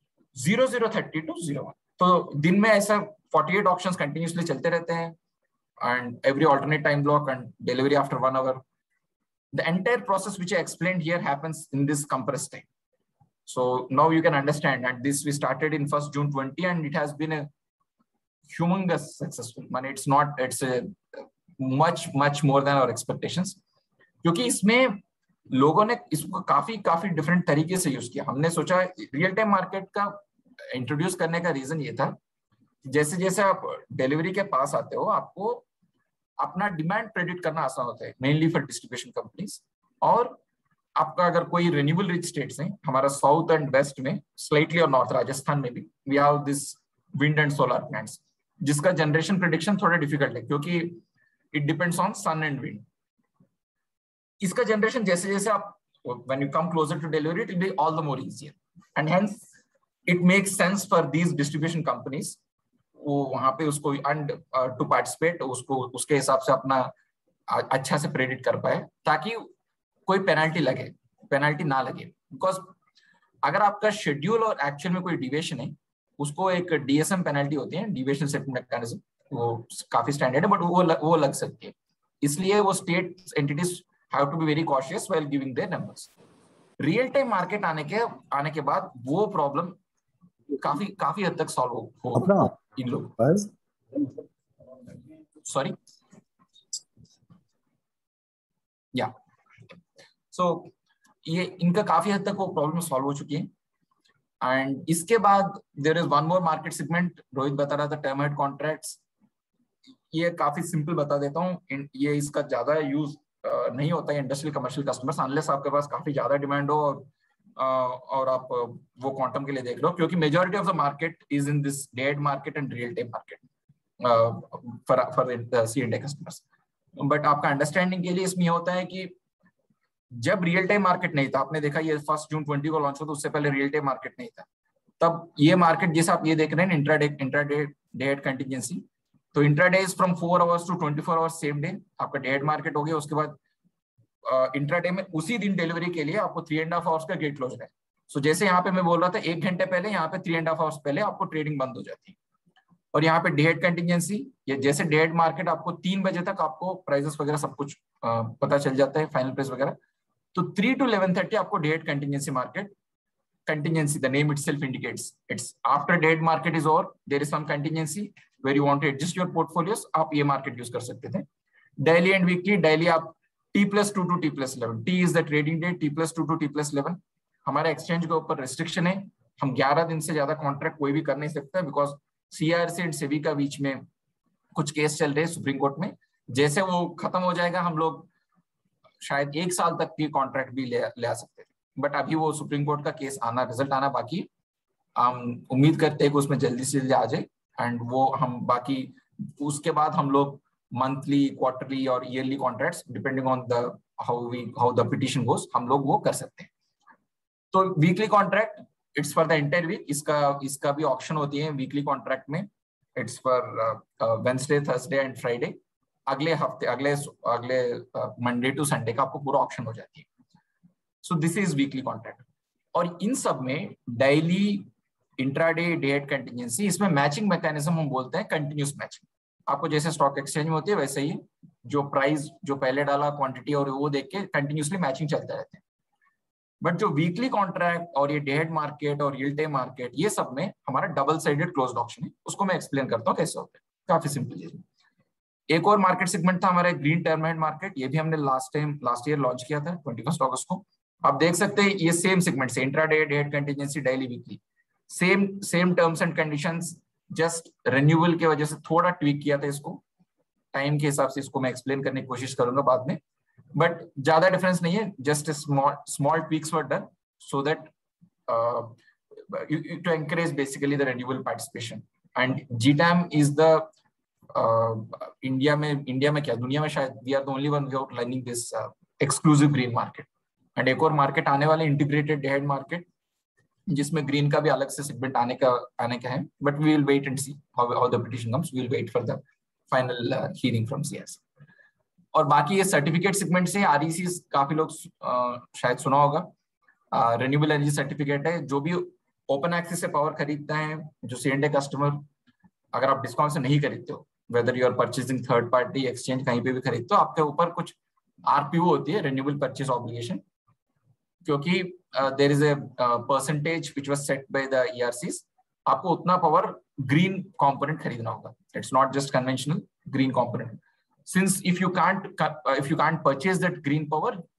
00:30 to 01। तो दिन में ऐसा 48 ऑप्शंस कंटिन्यूसली चलते रहते हैं, and every alternate time block and delivery after 1 hour। The entire process which I explained here happens in this compressed time. So now you can understand, and this we started in 1st June 20, and it has been a humongous successful. Man, it's a much more than our expectations, क्योंकि इसमें लोगों ने इसको काफी different तरीके से use किया। हमने सोचा रियल टाइम मार्केट का इंट्रोड्यूस करने का रीजन ये था, जैसे जैसे आप डिलीवरी के पास आते हो आपको अपना डिमांड प्रेडिक्ट करना आसान होता है, मेनली फॉर डिस्ट्रीब्यूशन कंपनीज। और आपका अगर कोई रिन्यूएबल रिच स्टेट्स हैं, हमारा साउथ एंड वेस्ट में स्लाइटली और नॉर्थ राजस्थान में भी we have this wind and solar plants, जिसका जनरेशन प्रेडिक्शन थोड़ा डिफिकल्ट है क्योंकि it depends on sun and wind. इसका जनरेशन जैसे जैसे आप when you come closer to delivery it will be all the more easier and hence it makes sense for these distribution companies वो वहां पे उसको and to participate उसको उसके हिसाब से अपना अच्छा से प्रेडिक्ट कर पाए ताकि कोई पेनल्टी ना लगे। बिकॉज अगर आपका शेड्यूल और एक्चुअल में कोई डिविएशन है उसको एक डीएसएम पेनल्टी होती है, डिविएशन सेटलमेंट मैकेनिज्म, वो काफी स्टैंडर्ड है बट वो लग सकती है। इसलिए वो state entities have to be very cautious while giving their numbers. Real time market आने के बाद वो प्रॉब्लम काफी हद तक सॉल्व हो इन लोग। सॉरी या सो ये इनका काफी हद तक वो प्रॉब्लम सॉल्व हो चुकी है। एंड इसके बाद there is one more market segment, Rohit बता रहा था टर्म हेड कॉन्ट्रैक्ट्स। ये काफी सिंपल बता देता हूँ, ये इसका ज्यादा यूज नहीं होता है इंडस्ट्रियल कमर्शियल कस्टमर्स अनलेस आपके पास काफी ज्यादा डिमांड हो और आप वो क्वांटम के लिए देख लो, क्योंकि majority of the market is in this dead market and real time market for C&I customers. But आपका अंडरस्टैंडिंग के लिए इसमें होता है कि जब रियल टाइम मार्केट नहीं था, आपने देखा ये 1 जून 20 को लॉन्च हुआ, तो उससे पहले रियल टाइम मार्केट नहीं था। तब ये मार्केट जैसे आप ये देख रहे हैं इंट्राडे डेड कंटिजेंसी, तो intraday is from 4 hours to 24 hours same day, आपका डेड मार्केट हो गया। उसके बाद इंट्राडे में उसी दिन डिलीवरी के लिए आपको 3.5 आवर्स का गेट क्लोजर है। सो जैसे यहाँ पे मैं बोल रहा था 1 घंटे पहले, यहाँ पे 3.5 आवर्स पहले आपको ट्रेडिंग बंद हो जाती है। और यहाँ पे डेड कंटिजेंसी, ये जैसे डेड मार्केट आपको 3 बजे तक आपको प्राइसेस वगैरह सब कुछ पता चल जाता है, फाइनल प्राइस वगैरह। तो 3 to 11:30 आपको dead contingency market, contingency the name itself indicates it's after dead market is over, there is some contingency where you want to adjust your portfolios, आप ये मार्केट यूज कर सकते थे। डेली एंड वीकली, डेली आप T+2 to T+11, T is the trading day, T+2 to T+11। हमारे exchange के ऊपर restriction है, हम 11 दिन से ज्यादा कॉन्ट्रैक्ट कोई भी कर नहीं सकता, बिकॉज CRC एंड सेबी का बीच में कुछ केस चल रहे हैं सुप्रीम कोर्ट में। जैसे वो खत्म हो जाएगा हम लोग शायद 1 साल तक की कॉन्ट्रैक्ट भी ले आ सकते थे, बट अभी वो सुप्रीम कोर्ट का केस रिजल्ट आना बाकी। हम उम्मीद करते हैं कि उसमें जल्दी से जल्दी आ जाए एंड वो हम बाकी उसके बाद हम लोग मंथली, क्वार्टरली और yearly contracts depending on the how the petition goes हम लोग वो कर सकते हैं। तो weekly contract it's for the entire week, इसका भी ऑप्शन होती है वीकली कॉन्ट्रैक्ट में। It's for Wednesday, Thursday and Friday, अगले हफ्ते अगले मंडे टू संडे का आपको पूरा ऑप्शन हो जाती है। So this is weekly contract. और इन सब में daily, intraday, day ahead contingency, इसमें मैचिंग मैकेनिज्म हम बोलते हैं कंटिन्यूस मैचिंग। आपको जैसे स्टॉक एक्सचेंज में होती है वैसे ही जो प्राइस जो पहले डाला क्वांटिटी और वो देख के कंटिन्यूसली मैचिंग चलते रहते हैं। बट जो वीकली कॉन्ट्रैक्ट और ये डे एट मार्केट और रियल टाइम मार्केट, ये सब में हमारा डबल साइडेड क्लोज्ड ऑप्शन है। उसको मैं एक्सप्लेन करता हूँ कैसे होता है, काफी सिंपल चीज। एक और मार्केट सेगमेंट था हमारा ग्रीन टर्म एंड मार्केट, ये भी हमने लास्ट ईयर लॉन्च किया था 21 अगस्त को। आप देख सकते हैं ये सेम सेगमेंट से intraday, day ahead contingency, daily, weekly, same terms and conditions, just renewal की वजह से थोड़ा ट्वीक किया था इसको टाइम के हिसाब से। इसको मैं एक्सप्लेन करने की कोशिश करूंगा बाद में, बट ज्यादा डिफरेंस नहीं है, just small tweaks were done so that to encourage basically the renewal participation. And GTAM is the India में क्या दुनिया में शायद we are the only one without learning this exclusive green market. And एक और market आने वाले integrated day ahead market, जिसमें ग्रीन का भी अलग से सेगमेंट आने का है, but we will wait and see how the petition comes, we will wait for the final hearing from CRC। और बाकी ये सर्टिफिकेट सेगमेंट से REC काफी लोग शायद सुना होगा, रिन्यूएबल एनर्जी सर्टिफिकेट है। जो भी ओपन एक्सेस से पावर खरीदता है, जो C&I कस्टमर, अगर आप डिस्काउंट से नहीं खरीदते हो, whether you are purchasing third party exchange कहीं पे भी खरीदते हो, आपके ऊपर कुछ RPO होती है, रिन्यूएबल परचेज ऑब्लिगेशन, क्योंकि there is a percentage which was set by the ERCs। आपको उतना पावर ग्रीन कंपोनेंट खरीदना होगा, it's not just conventional green component. Since if you can't purchase that green power,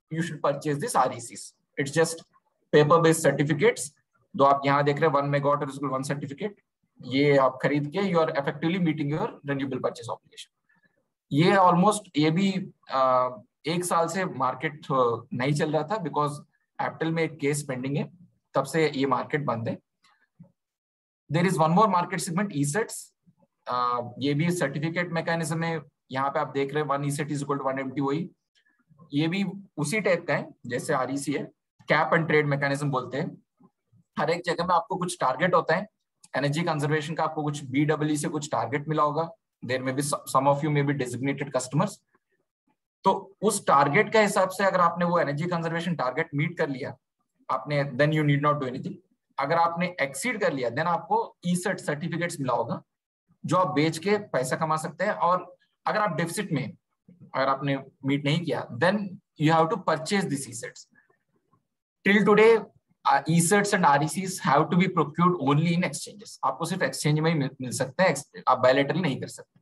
you should purchase this RECs. It's just paper based certificates. जो आप यहाँ देख रहे हैं 1 megawatt is equal 1 certificate, ये आप खरीद के you are effectively meeting your renewable purchase obligation. ये ऑलमोस्ट ये भी 1 साल से मार्केट नहीं चल रहा था बिकॉज एप्टल में एक केस पेंडिंग है, तब से ये मार्केट बंद है. There is one more market segment ESETs. ये भी सर्टिफिकेट मैकेनिज्म है. यहाँ पे आप देख रहे हैं 1 ESET is equal to 1 MTOE. ये भी उसी टाइप का है जैसे REC है. कैप एंड ट्रेड मैकेनिज्म बोलते हैं. हर एक जगह में आपको कुछ टारगेट होता है. एनर्जी कंजर्वेशन का आपको कुछ BEE से कुछ टारगेट मिला होगा. There may be some of you may be designated customers. तो उस टारगेट के हिसाब से अगर आपने वो एनर्जी कंजर्वेशन टारगेट मीट कर लिया आपने, then you need not do anything. अगर आपने एक्सीड कर लिया then आपको ESET सर्टिफिकेट्स मिला होगा जो आप बेच के पैसा कमा सकते हैं. और अगर आप डेफिसिट में, अगर आपने मीट नहीं किया then you have to purchase these ESETs. Till today ESETs and RECs have to be procured only in exchanges. आपको सिर्फ एक्सचेंज में ही मिल सकते हैं, आप बायलैटरल नहीं कर सकते.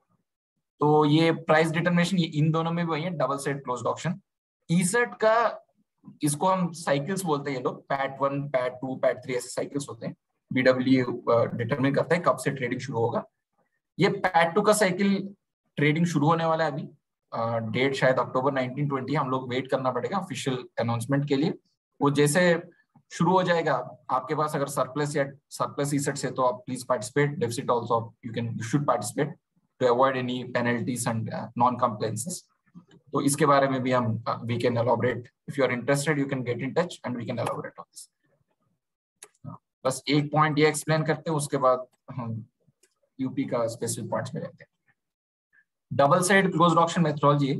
तो ये प्राइस डिटरमिनेशन ये इन दोनों में भी वही है, double side closed auction. ESET का इसको हम साइकिल्स बोलते हैं. ये लोग PAT 1, PAT 2, PAT 3 ऐसे साइकिल्स होते हैं. BW डिटरमिन करता है कब से ट्रेडिंग शुरू होगा. ये PAT 2 का साइकिल ट्रेडिंग शुरू होने वाला है अभी. डेट शायद अक्टूबर 1920. हम लोग वेट करना पड़ेगा ऑफिशियल अनाउंसमेंट के लिए. वो जैसे शुरू हो जाएगा, आपके पास अगर सरप्लस ESETs है तो आप please participate. Deficit also you should participate to avoid any penalties and non compliances. तो इसके बारे में भी हम we can elaborate. If you are interested you can get in touch and we can elaborate on this. बस एक point ये explain करते हैं, उसके बाद हम यूपी का स्पेसिफिक पॉइंट्स में लेते हैं. Double side closed auction methodology,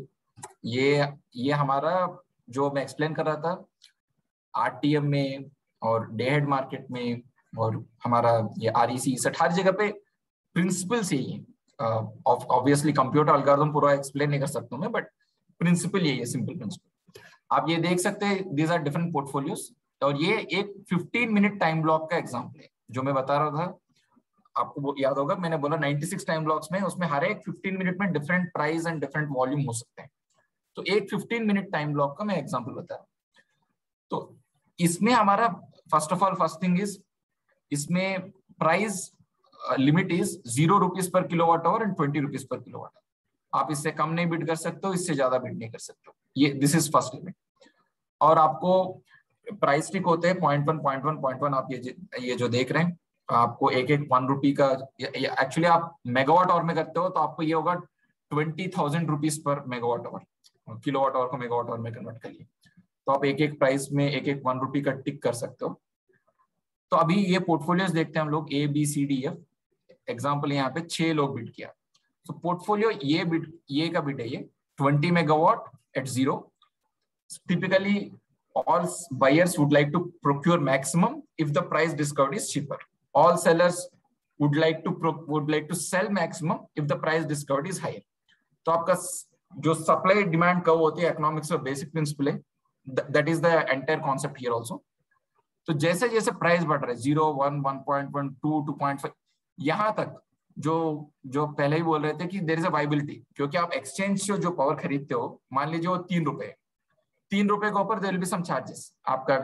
ये हमारा जो मैं एक्सप्लेन कर रहा था RTM में और डे हेड मार्केट में और हमारा ये REC ESET, हर जगह पे प्रिंसिपल से ही. ऑब्वियसली कंप्यूटर एल्गोरिथम पूरा एक्सप्लेन नहीं कर सकता मैं, बट प्रिंसिपल यही है, सिंपल प्रिंसिपल. आप ये देख सकते हैं दीज आर डिफरेंट पोर्टफोलियोज. और ये एक 15 मिनट टाइम ब्लॉक का एग्जाम्पल है जो मैं बता रहा था. आपको याद होगा मैंने बोला 96 टाइम ब्लॉक्स में, उसमें हर एक 15 मिनट में different price and different volume हो सकते हैं. तो एक 15 मिनट टाइम ब्लॉक का मैं एग्जाम्पल बता रहा हूँ. तो इसमें हमारा फर्स्ट थिंग इज, इसमें price limit is 0 rupees per kilowatt hour and 20 rupees per kilowatt hour. आप इससे कम नहीं बिड कर सकते हो, इससे ज्यादा बिड नहीं कर सकते हो. ये दिस इज फर्स्ट लिमिट. और आपको प्राइस टिक होते हैं 0.1. आप ये जो देख रहे हैं आपको एक 1 रुपी का, एक्चुअली आप मेगावाट आवर में करते हो तो आपको ये होगा 20,000 rupees per megawatt hour. Kilowatt hour को मेगावाट आवर में कन्वर्ट करिए तो आप एक प्राइस में एक 1 रुपी का टिक कर सकते हो. तो अभी ये पोर्टफोलियोज देखते हैं हम लोग ABCDF. एग्जांपल यहाँ पे 6 लोग बिड किया. तो पोर्टफोलियो ये का बिड है ये 20 megawatt at 0. Typically all buyers would like to procure maximum if the price discovered is cheaper. All sellers would like to sell maximum if the price discovered is higher. तो आपका जो supply demand curve होती है economics का basic principle है. That is the entire concept here also. तो जैसे जैसे प्राइस बढ़ रहा है 0, 1, 1.1, 2, 2.5 यहाँ तक जो पहले ही बोल रहे थे कि देयर इज अ वाइबिलिटी. क्योंकि आप एक्सचेंज से जो पावर खरीदते हो, मान लीजिए वो 3 रुपए के ऊपर there will be some charges. आपका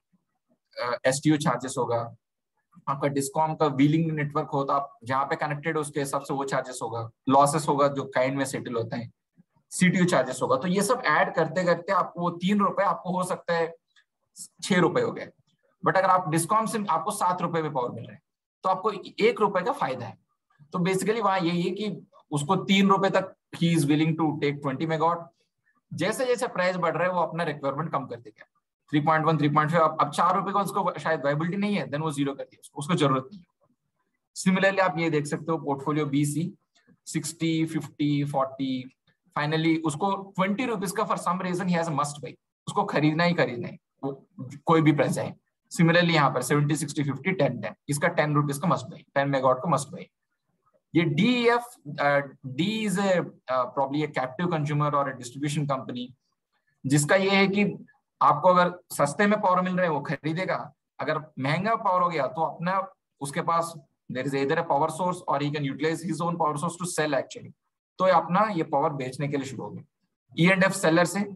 अगर STO चार्जेस होगा, आपका डिस्कॉम का व्हीलिंग नेटवर्क होता आप जहाँ पे कनेक्टेड है उसके हिसाब से वो चार्जेस होगा. लॉसेस होगा जो काइंड में सेटल होते हैं, CTU चार्जेस होगा. तो ये सब ऐड करते करते आपको वो 3 रुपए आपको हो सकता है 6 रुपए हो गए. बट अगर आप डिस्कॉम से आपको 7 रुपए में पावर मिल रहा है तो आपको 1 रुपए का फायदा है. तो बेसिकली वहां यही है कि उसको 3 रुपए तक ही is willing to take 20 megawatt. जैसे जैसे प्राइस बढ़ रहा है वो अपना रिक्वायरमेंट कम कर देगा. 3.1, 3.5 अब 4 रुपए का उसको शायद वाइबिलिटी नहीं है, देन वो 0 कर दिया, उसको जरूरत नहीं है. सिमिलरली आप ये देख सकते हो पोर्टफोलियो BC 60, 50, 40. फाइनली उसको 20 रुपीज का फॉर सम रीजन ही हैज अ मस्ट बाई. उसको खरीदना ही है, वो कोई भी प्राइस है. सिमिलरली यहाँ पर 70, 60, 50, 10, 10. इसका 10 रुपीज का मस्ट बाई, 10 मेगावाट का मस्ट बाई. ये DEF, D is probably a captive consumer और डिस्ट्रीब्यूशन कंपनी, जिसका ये है कि आपको अगर सस्ते में पावर मिल रहा है वो खरीदेगा. अगर महंगा पावर हो गया तो अपना उसके पास there is either a power source or he can utilize his own power source to sell actually. तो अपना ये पावर बेचने के लिए शुरू हो गया. E&F सेलर से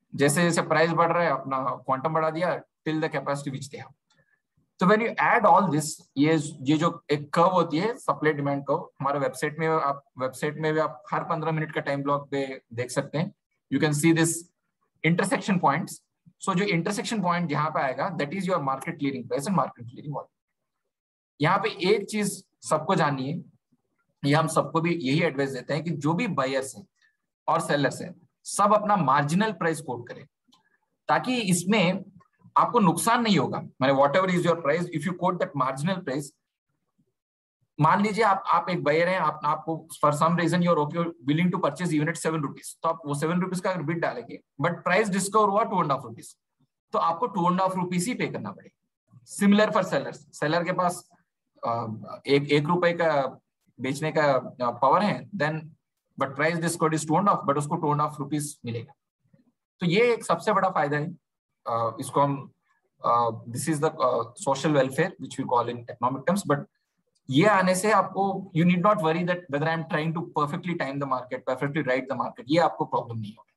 जैसे जैसे प्राइस बढ़ रहा है अपना क्वांटम बढ़ा दिया till the capacity which they have. तो when you add all this, ये जो एक कर्व होती है सप्लाई डिमांड कर्व, हमारे वेबसाइट में भी आप हर 15 मिनट का टाइम ब्लॉक पे देख सकते हैं। You can see this intersection points. सो जो इंटरसेक्शन पॉइंट यहाँ पे आएगा that is your market clearing price and market clearing volume. यहाँ पे एक चीज सबको जाननी है, ये हम सबको भी यही एडवाइस देते हैं कि जो भी बायर्स हैं और सेलर्स हैं सब अपना मार्जिनल प्राइस कोट करें, ताकि इसमें आपको नुकसान नहीं होगा। मैंने whatever is your price, if you quote that marginal price, मान लीजिए आप एक बायर हैं, आपको for some reason you are okay willing to purchase even at 7 rupees, तो आप वो 7 रुपीज का बिड डालेंगे, बट प्राइस डिस्कवर हुआ 2.5 रुपीज, तो आपको 2.5 रुपीज ही पे करना पड़ेगा। सिमिलर फॉर सेलर्स, सेलर के पास एक रुपए का बेचने का पावर है, then but price discover is 2.5, but उसको 2.5 रुपीज मिलेगा। तो ये एक सबसे बड़ा फायदा है। इसको हम this is the social welfare which we call in economic terms. But ये आने से आपको you need not worry that whether I am trying to perfectly time the market, perfectly right the market, ये आपको प्रॉब्लम नहीं होगा।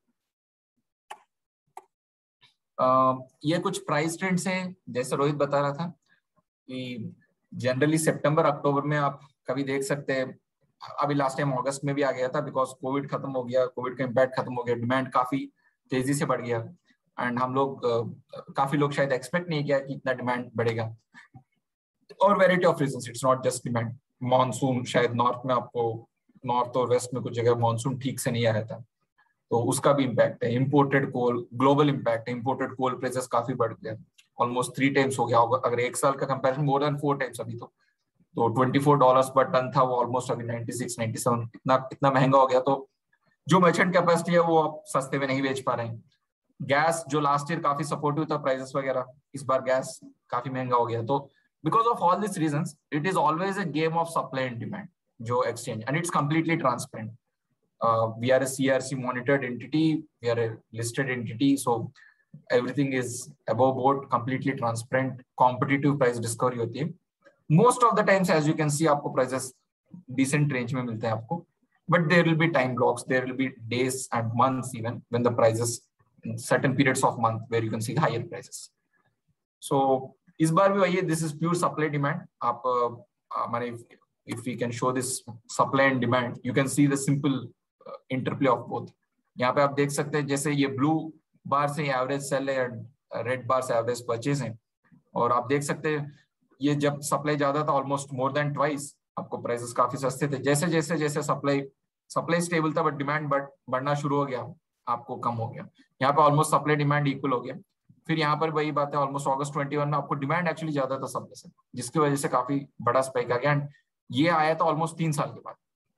ये कुछ प्राइस ट्रेंड्स हैं, जैसे रोहित बता रहा था कि जनरली सितंबर अक्टूबर में आप कभी देख सकते हैं, अभी लास्ट टाइम अगस्त में भी आ गया था बिकॉज कोविड खत्म हो गया, कोविड का इम्पैक्ट खत्म हो गया, डिमांड काफी तेजी से बढ़ गया एंड हम लोग काफी लोग शायद एक्सपेक्ट नहीं किया कि इतना डिमांड बढ़ेगा, और variety of reasons, it's not just demand. Monsoon शायद नॉर्थ में, आपको नॉर्थ और वेस्ट में कुछ जगह मॉनसून ठीक से नहीं आया था, तो उसका भी इम्पैक्ट है। इंपोर्टेड कोल, ग्लोबल इम्पैक्ट है, इंपोर्टेड कोल प्राइसेस काफी बढ़ गया, ऑलमोस्ट 3 टाइम्स हो गया होगा अगर एक साल का कंपैरिजन, मोर देन 4 टाइम्स अभी तो $24 पर टन था वो ऑलमोस्ट अभी 96, 97, इतना महंगा हो गया। तो जो मर्चेंट कैपेसिटी है वो आप सस्ते में नहीं बेच पा रहे हैं। गैस जो लास्ट ईयर काफी सपोर्टिव था प्राइसेस वगैरह, इस बार गैस काफी महंगा हो गया। तो because of all this reasons it is always a game of supply and demand जो exchange, and it's completely transparent. We are a CERC monitored entity, we are a listed entity, so everything is above board, completely transparent, competitive price discovery होती है। Most of the times as you can see आपको prices decent range में मिलते हैं आपको, but there will be time blocks, there will be days and months even when the prices in certain periods of month where you can see higher prices. So इस बार भी वही है, this is pure supply demand। आप हमारे if we can show this supply and demand, you can see the simple interplay of both। यहाँ पे आप देख सकते हैं जैसे ये ब्लू बार से एवरेज सेल है, रेड बार से एवरेज परचेज है, और आप देख सकते हैं ये जब सप्लाई ज्यादा था ऑलमोस्ट मोर देन ट्वाइस, आपको प्राइसेस काफी सस्ते थे। जैसे जैसे जैसे सप्लाई स्टेबल था बट डिमांड बढ़ना शुरू हो गया, आपको कम हो गया। यहाँ पे ऑलमोस्ट सप्लाई डिमांड इक्वल हो गया। फिर यहाँ पर वही बात है, ऑलमोस्ट अगस्त 21 में आपको डिमांड एक्चुअली ज्यादा था सप्लाई से, जिसकी वजह से काफी बड़ा स्पाइक आ गया, एंड ये आया था ऑलमोस्ट 3 साल के बाद।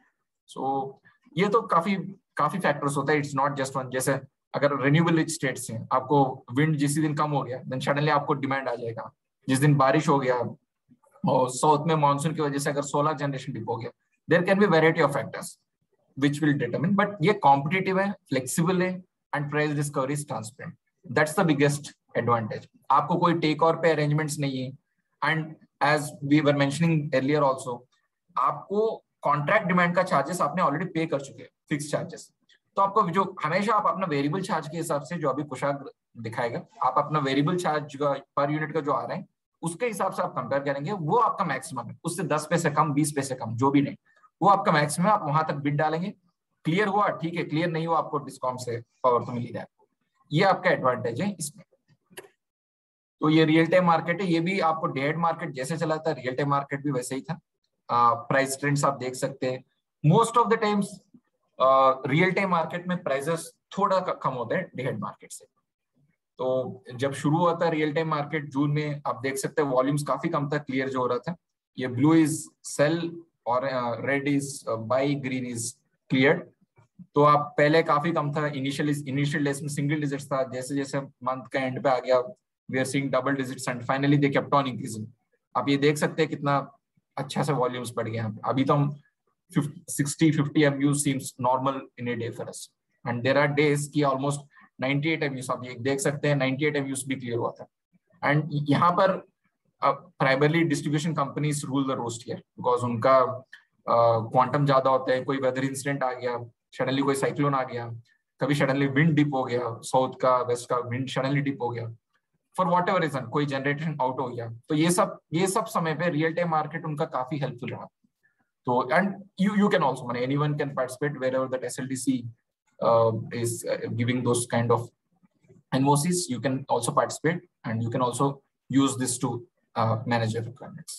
सो ये तो काफी फैक्टर्स होता है, इट्स नॉट जस्ट वन। जैसे अगर रिन्यूएबल स्टेट्स हैं, आपको विंड जिस दिन कम हो गया देन सडनली आपको डिमांड आ जाएगा। जिस दिन बारिश हो गया और साउथ में मानसून की वजह से अगर सोलर जनरेशन डिप हो गया, there can be variety of factors which will determine, but ये कॉम्पिटिटिव है, फ्लेक्सिबल है, and price discovery is transparent. That's the biggest advantage. आपको कोई टेक और पे अरेंजमेंट्स नहीं है, and as we were mentioning earlier also, आपको contract demand का charges आपने ऑलरेडी पे कर चुके हैं, फिक्स चार्जेस। तो आपको जो हमेशा आप अपना वेरिएबल चार्ज के हिसाब से, जो अभी कुशाग दिखाएगा, आप अपना वेरिएबल चार्ज पर यूनिट का जो आ रहा है उसके हिसाब से आप कंपेयर करेंगे, वो आपका मैक्सिमम है। उससे 10 पैसे कम, 20 पैसे कम, जो भी नहीं, वो आपका मैक्सिमम है। आप वहां तक बिड डालेंगे, क्लियर हुआ ठीक है, क्लियर नहीं हुआ आपको डिस्काउंट से पावर तो मिल ही रहा है। ये आपका एडवांटेज है इसमें। तो ये रियल टाइम मार्केट है, ये भी आपको डे एड मार्केट जैसे चला था, रियल टाइम मार्केट भी वैसे ही था। प्राइस ट्रेंड्स आप देख सकते हैं, most of the times real time market में प्राइसेस थोड़ा कम होते हैं डे एड मार्केट से। तो जब शुरू हुआ था रियल टाइम मार्केट जून में, आप देख सकते हैं वॉल्यूम्स काफी कम था, क्लियर जो हो रहा था। ये ब्लू इज सेल और red is buy, green is clear. तो आप पहले काफी कम था, इनिशियल डेज में सिंगल डिजिट्स था, जैसे जैसे मंथ का एंड पे आ गया we are seeing double digits, and finally they kept on increasing. आप ये देख सकते हैं कितना अच्छा से वॉल्यूम्स बढ़ गए। अभी तो हम 60-50 MU seems normal in a day for us, and there are days की ऑलमोस्ट 98 MU आप ये देख सकते हैं, 98 MU भी क्लियर हुआ था। एंड यहाँ पर primarily distribution companies rule the roost here, because उनका क्वांटम ज्यादा होता है। कोई वेदर इंसिडेंट आ गया, सडनली कोई साइक्लोन आ गया, कभी सडनली विंड डिप हो गया, साउथ का वेस्ट का विंड सडनली डिप हो गया, फॉर वॉट एवर रीजन कोई जनरेशन आउट हो गया, तो ये सब समय पे रियल टाइम मार्केट उनका काफी हेल्पफुल रहा. तो and you can also, anyone can participate wherever that SLDC is giving those kind of NOCs. You can also participate and you can also use this to manage your requirements.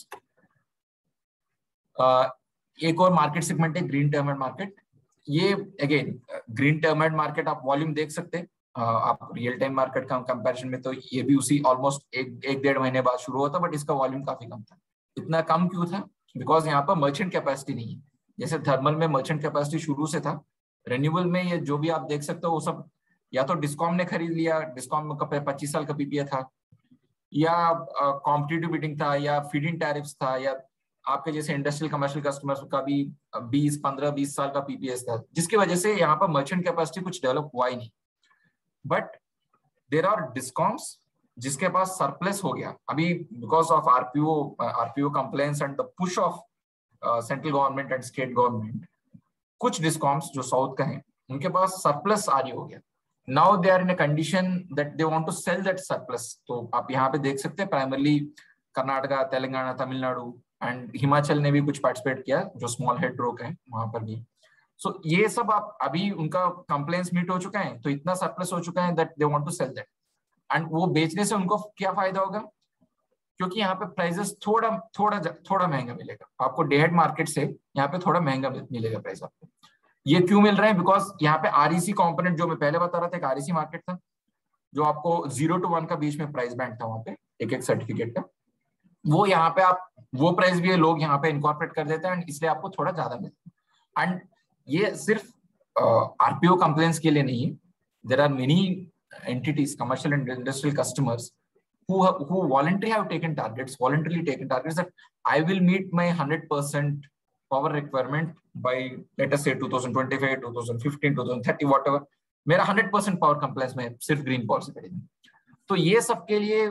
एक और market segment है green term market. ये again green term market आप volume देख सकते हैं. आप real time market का कंपैरिजन में तो ये भी उसी ऑलमोस्ट एक डेढ़ महीने बाद शुरू हुआ था, बट इसका वॉल्यूम काफी कम था. इतना कम क्यों था? बिकॉज यहाँ पर मर्चेंट कैपेसिटी नहीं है. जैसे थर्मल में मर्चेंट कैपेसिटी शुरू से था, रेन्यूएबल में ये जो भी आप देख सकते हो वो सब या तो डिस्कॉम ने खरीद लिया, डिस्कॉम का 25 साल का पीपीए था, या कॉम्पिटिटिव बिडिंग था, या फीडिंग टैरिफ्स था, या आपके जैसे इंडस्ट्रियल कमर्शियल कस्टमर्स का भी 15-20 साल का पीपीएस था, जिसकी वजह से यहाँ पर मर्चेंट कैपेसिटी कुछ डेवलप हुआ ही नहीं. बट देयर आर डिस्कॉम्स जिसके पास सरप्लस हो गया अभी because of RPO complaints and the push of central government and state government. कुछ डिस्कॉम्स जो साउथ का है उनके पास सरप्लस आरी हो गया. Now they are in a condition that they want to sell that surplus. तो आप यहाँ पे देख सकते हैं प्राइमरली कर्नाटका, तेलंगाना, तमिलनाडु एंड हिमाचल ने भी कुछ पार्टिसिपेट किया जो स्मॉल हेड रोक है वहां पर भी. सो ये सब आप अभी उनका कंप्लेंट्स मीट हो चुका है, तो इतना सरप्लस हो चुका है that they want to sell that. And वो बेचने से उनको क्या फायदा होगा? क्योंकि यहाँ पे प्राइसेस थोड़ा महंगा मिलेगा आपको. डे हेड मार्केट से यहाँ पे थोड़ा महंगा मिलेगा प्राइस आपको. ये क्यों मिल रहा है? बिकॉज यहाँ पे आरईसी कंपोनेंट जो मैं पहले बता रहा था, एक आरईसी मार्केट था जो आपको 0 to 1 का बीच में प्राइस बैंड था वहां पे एक सर्टिफिकेट का. वो यहाँ पे आप वो प्राइस भी लोग यहाँ पे इनकॉर्पोरेट कर देते हैं, इसलिए आपको थोड़ा ज्यादा मिलता है. एंड ये सिर्फ आरपीओ कंप्लेंट्स के लिए नहीं, there are many entities, commercial and industrial customers who voluntarily have taken targets that I will meet my 100% power requirement by let us say 2025, 2015, 2030 whatever. मेरा 100% power compliance में सिर्फ ग्रीन पावर से करेंगे. तो ये सब के लिए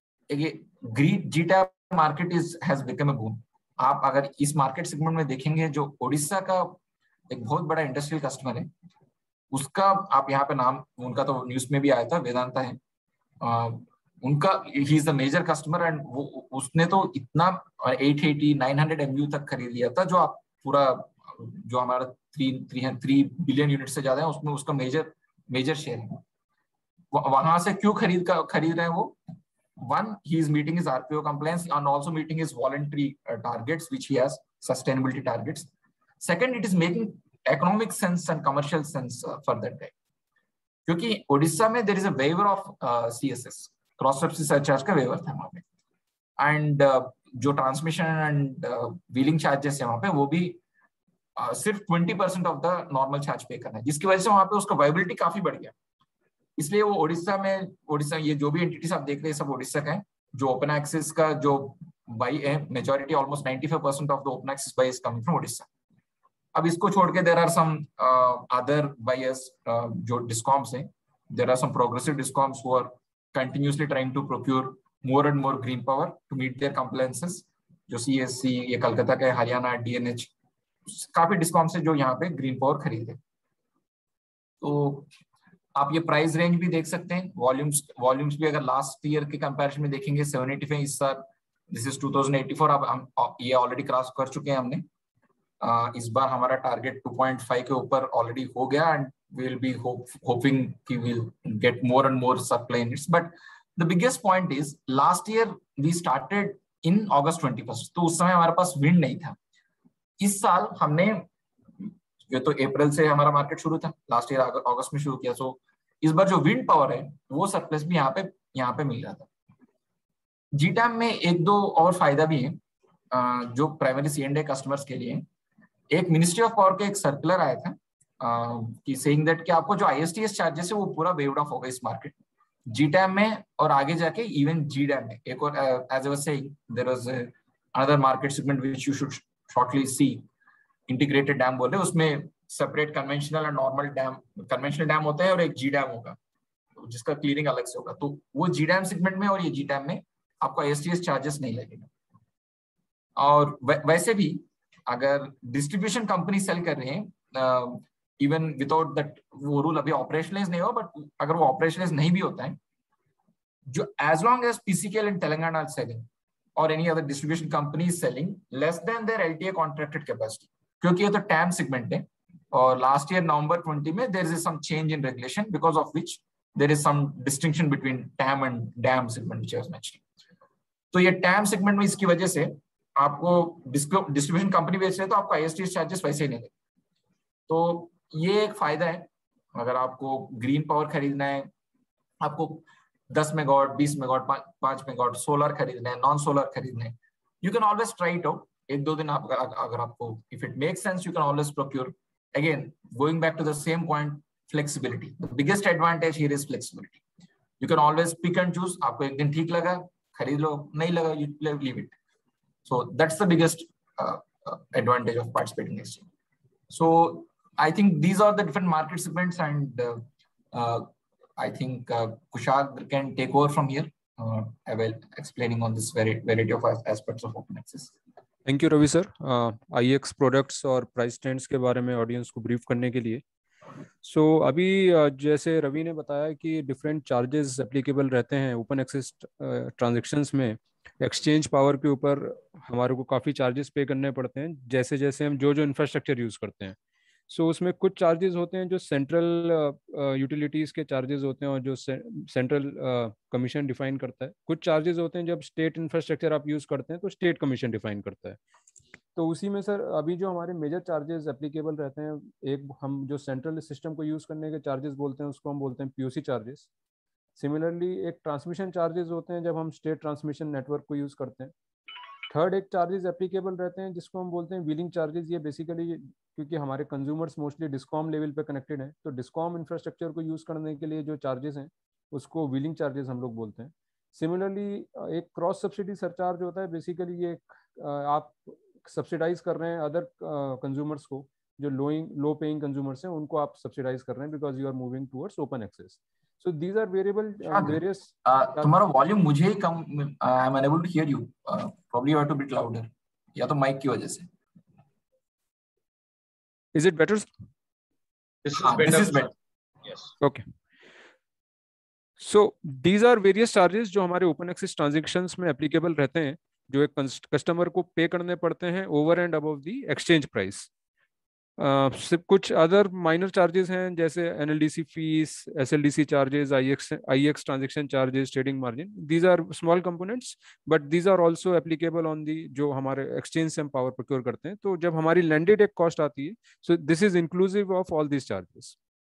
ग्रीन जीटा market has become a boom. आप अगर इस मार्केट सेगमेंट में देखेंगे, जो ओडिशा का एक बहुत बड़ा इंडस्ट्रियल कस्टमर है, उसका आप यहाँ पे नाम, उनका तो न्यूज में भी आया था, वेदांता है उनका. He is the major customer and उसने तो इतना 880-900 MU तक खरीद लिया था, जो आप पूरा जो हमारा 3 बिलियन यूनिट से ज्यादा है उसमें उसका मेजर शेयर है. वहां से क्यों खरीद रहे हैं वो? One, he is meeting his RPO compliance and also meeting his voluntary targets, which he has sustainability targets. Second, it is making economic sense and commercial sense for that guy. क्योंकि ओडिशा में there is a waiver of CSS, cross subsidy surcharge का waiver था वहाँ पे, and जो transmission and wheeling charges है वहाँ पे वो भी सिर्फ 20% ऑफ द नॉर्मल चार्ज पे करना है, जिसकी वजह से वहाँ पे उसका वाइबिलिटी काफी बढ़ गया. इसलिए वो ओडिशा ये जो भी एंटिटीज आप देख रहे हैं सब ओडिशा का है. जो ओपन एक्सेस का जो बाई है, majority almost 95% of the open access buy is coming from Odisha. अब इसको छोड़ के there are some other buyers जो डिस्कॉम्स हैं. There are some progressive discoms who are continuously trying to procure more and more green power to meet their compliances. जो CSC ये कलकत्ता का, Haryana, DNH, काफी डिस्कॉम्स है जो यहाँ पे ग्रीन पावर खरीदे. तो आप ये प्राइस रेंज भी देख सकते हैं. वॉल्यूम्स भी अगर लास्ट ईयर के कंपैरिजन में देखेंगे 785 इस साल, दिस इज 2084. अब हम ये ऑलरेडी क्रॉस कर चुके हैं हमने. इस बार हमारा टारगेट 2.5 के ऊपर ऑलरेडी हो गया and we will be hoping कि we will get more and more supply units. But the biggest point is last year we started in August 21st, तो उस समय हमारे पास विंड नहीं था. इस साल हमने, ये तो अप्रैल से हमारा मार्केट शुरू था, लास्ट ईयर अगस्त में शुरू किया. सो इस बार जो विंड पावर है वो सरप्लस भी यहाँ पे मिल रहा था. जीटैम में एक दो और फायदा भी है जो प्राइमरी C&I कस्टमर्स के लिए. एक मिनिस्ट्री ऑफ पावर का एक सर्कुलर आया था कि सेइंग दैट कि आपको जो ISTS चार्जेस है वो पूरा वेव्ड ऑफ होगा इस मार्केट जीटैम में, और आगे जाके इवन जीडैम में. एक और as I was saying there was another market segment which you should shortly see, integrated DAM बोल रहे हैं. उसमें separate conventional and normal DAM, conventional DAM होता है और एक जी डैम होगा जिसका क्लियरिंग अलग से होगा. तो वो जी डैम सेगमेंट में और ये जी डैम में आपको ISTS चार्जेस नहीं लगेगा. और वैसे भी अगर डिस्ट्रीब्यूशन कंपनी सेल कर रहे हैं इवन विदाउट दैट वो रूल अभी ऑपरेशनलाइज नहीं हुआ, बट अगर वो ऑपरेशनलाइज नहीं भी होता है, जो as long as PCKL in Telangana are selling or any other distribution company is selling less than their LTA contracted capacity, क्योंकि ये तो टैम सेगमेंट है और लास्ट ईयर नवंबर 20 में there is some change in regulation because of which there is some distinction between TAM and DAM segment which I was mentioning. तो ये time segment में इसकी वजह से आपको डिस्ट्रीब्यूशन कंपनी बेच रहे तो आपको आईएसटी चार्जेस वैसे ही नहीं लगेंगे। तो ये एक फायदा है। अगर आपको ग्रीन पावर खरीदना है, आपको 10 मेगावाट, 20 मेगावाट, 5 मेगावाट सोलर खरीदना है, नॉन सोलर खरीदना है, you can always try it out. एक दो दिन आप अगर आपको if it makes sense you can always procure. Again going back to the same point, flexibility, the biggest advantage here is flexibility. You can always pick and choose. आपको एक दिन ठीक लगा खरीद लो, नहीं लगा you leave it. So that's the biggest advantage of participating in exchange. So I think these are the different market segments, and I think Kushag can take over from here. I will explaining on this variety of aspects of open access. Thank you, Ravi sir. IEX products और price trends के बारे में audience को brief करने के लिए। सो अभी जैसे रवि ने बताया कि डिफरेंट चार्जेस एप्लीकेबल रहते हैं ओपन एक्सेस ट्रांजेक्शन्स में। एक्सचेंज पावर के ऊपर हमारे को काफ़ी चार्जेस पे करने पड़ते हैं जैसे जैसे हम जो इंफ्रास्ट्रक्चर यूज़ करते हैं। सो उसमें कुछ चार्जेस होते हैं जो सेंट्रल यूटिलिटीज़ के चार्जेस होते हैं और जो सेंट्रल कमीशन डिफाइन करता है। कुछ चार्जेस होते हैं जब स्टेट इंफ्रास्ट्रक्चर आप यूज़ करते हैं तो स्टेट कमीशन डिफाइन करता है। तो उसी में सर अभी जो हमारे मेजर चार्जेस एप्लीकेबल रहते हैं, एक हम जो सेंट्रल सिस्टम को यूज़ करने के चार्जेस बोलते हैं उसको हम बोलते हैं पीओसी चार्जेस। सिमिलरली एक ट्रांसमिशन चार्जेस होते हैं जब हम स्टेट ट्रांसमिशन नेटवर्क को यूज़ करते हैं। थर्ड एक चार्जेस एप्लीकेबल रहते हैं जिसको हम बोलते हैं व्हीलिंग चार्जेस। ये बेसिकली क्योंकि हमारे कंज्यूमर्स मोस्टली डिस्कॉम लेवल पे कनेक्टेड हैं तो डिस्कॉम इंफ्रास्ट्रक्चर को यूज़ करने के लिए जो चार्जेस हैं उसको व्हीलिंग चार्जेस हम लोग बोलते हैं। सिमिलरली एक क्रॉस सब्सिडी सरचार्ज होता है। बेसिकली ये आप सब्सिडाइज कर रहे हैं अदर कंज्यूमर्स को, जो लो पेइंग कंज्यूमर्स हैं उनको आप सब्सिडाइज कर रहे हैं because you are moving towards open access. So these are variable various. तुम्हारा वॉल्यूम मुझे ही कम, I am unable to hear you, probably you have to be louder, या तो माइक की वजह से। Is it better? This is better. Yes. Okay. So these are various charges जो हमारे ओपन एक्सेस ट्रांजैक्शंस में एप्लीकेबल रहते हैं जो एक कस्टमर को पे करने पड़ते हैं over and above the exchange price. सिर्फ कुछ अदर माइनर चार्जेस हैं जैसे NLDC fees, SLDC charges, IEX transaction charges, trading margin. These are small components but these are also applicable on the जो हमारे एक्सचेंज से हम पावर प्रोक्योर करते हैं। तो जब हमारी लैंडेड एक कॉस्ट आती है so this is inclusive of all these charges.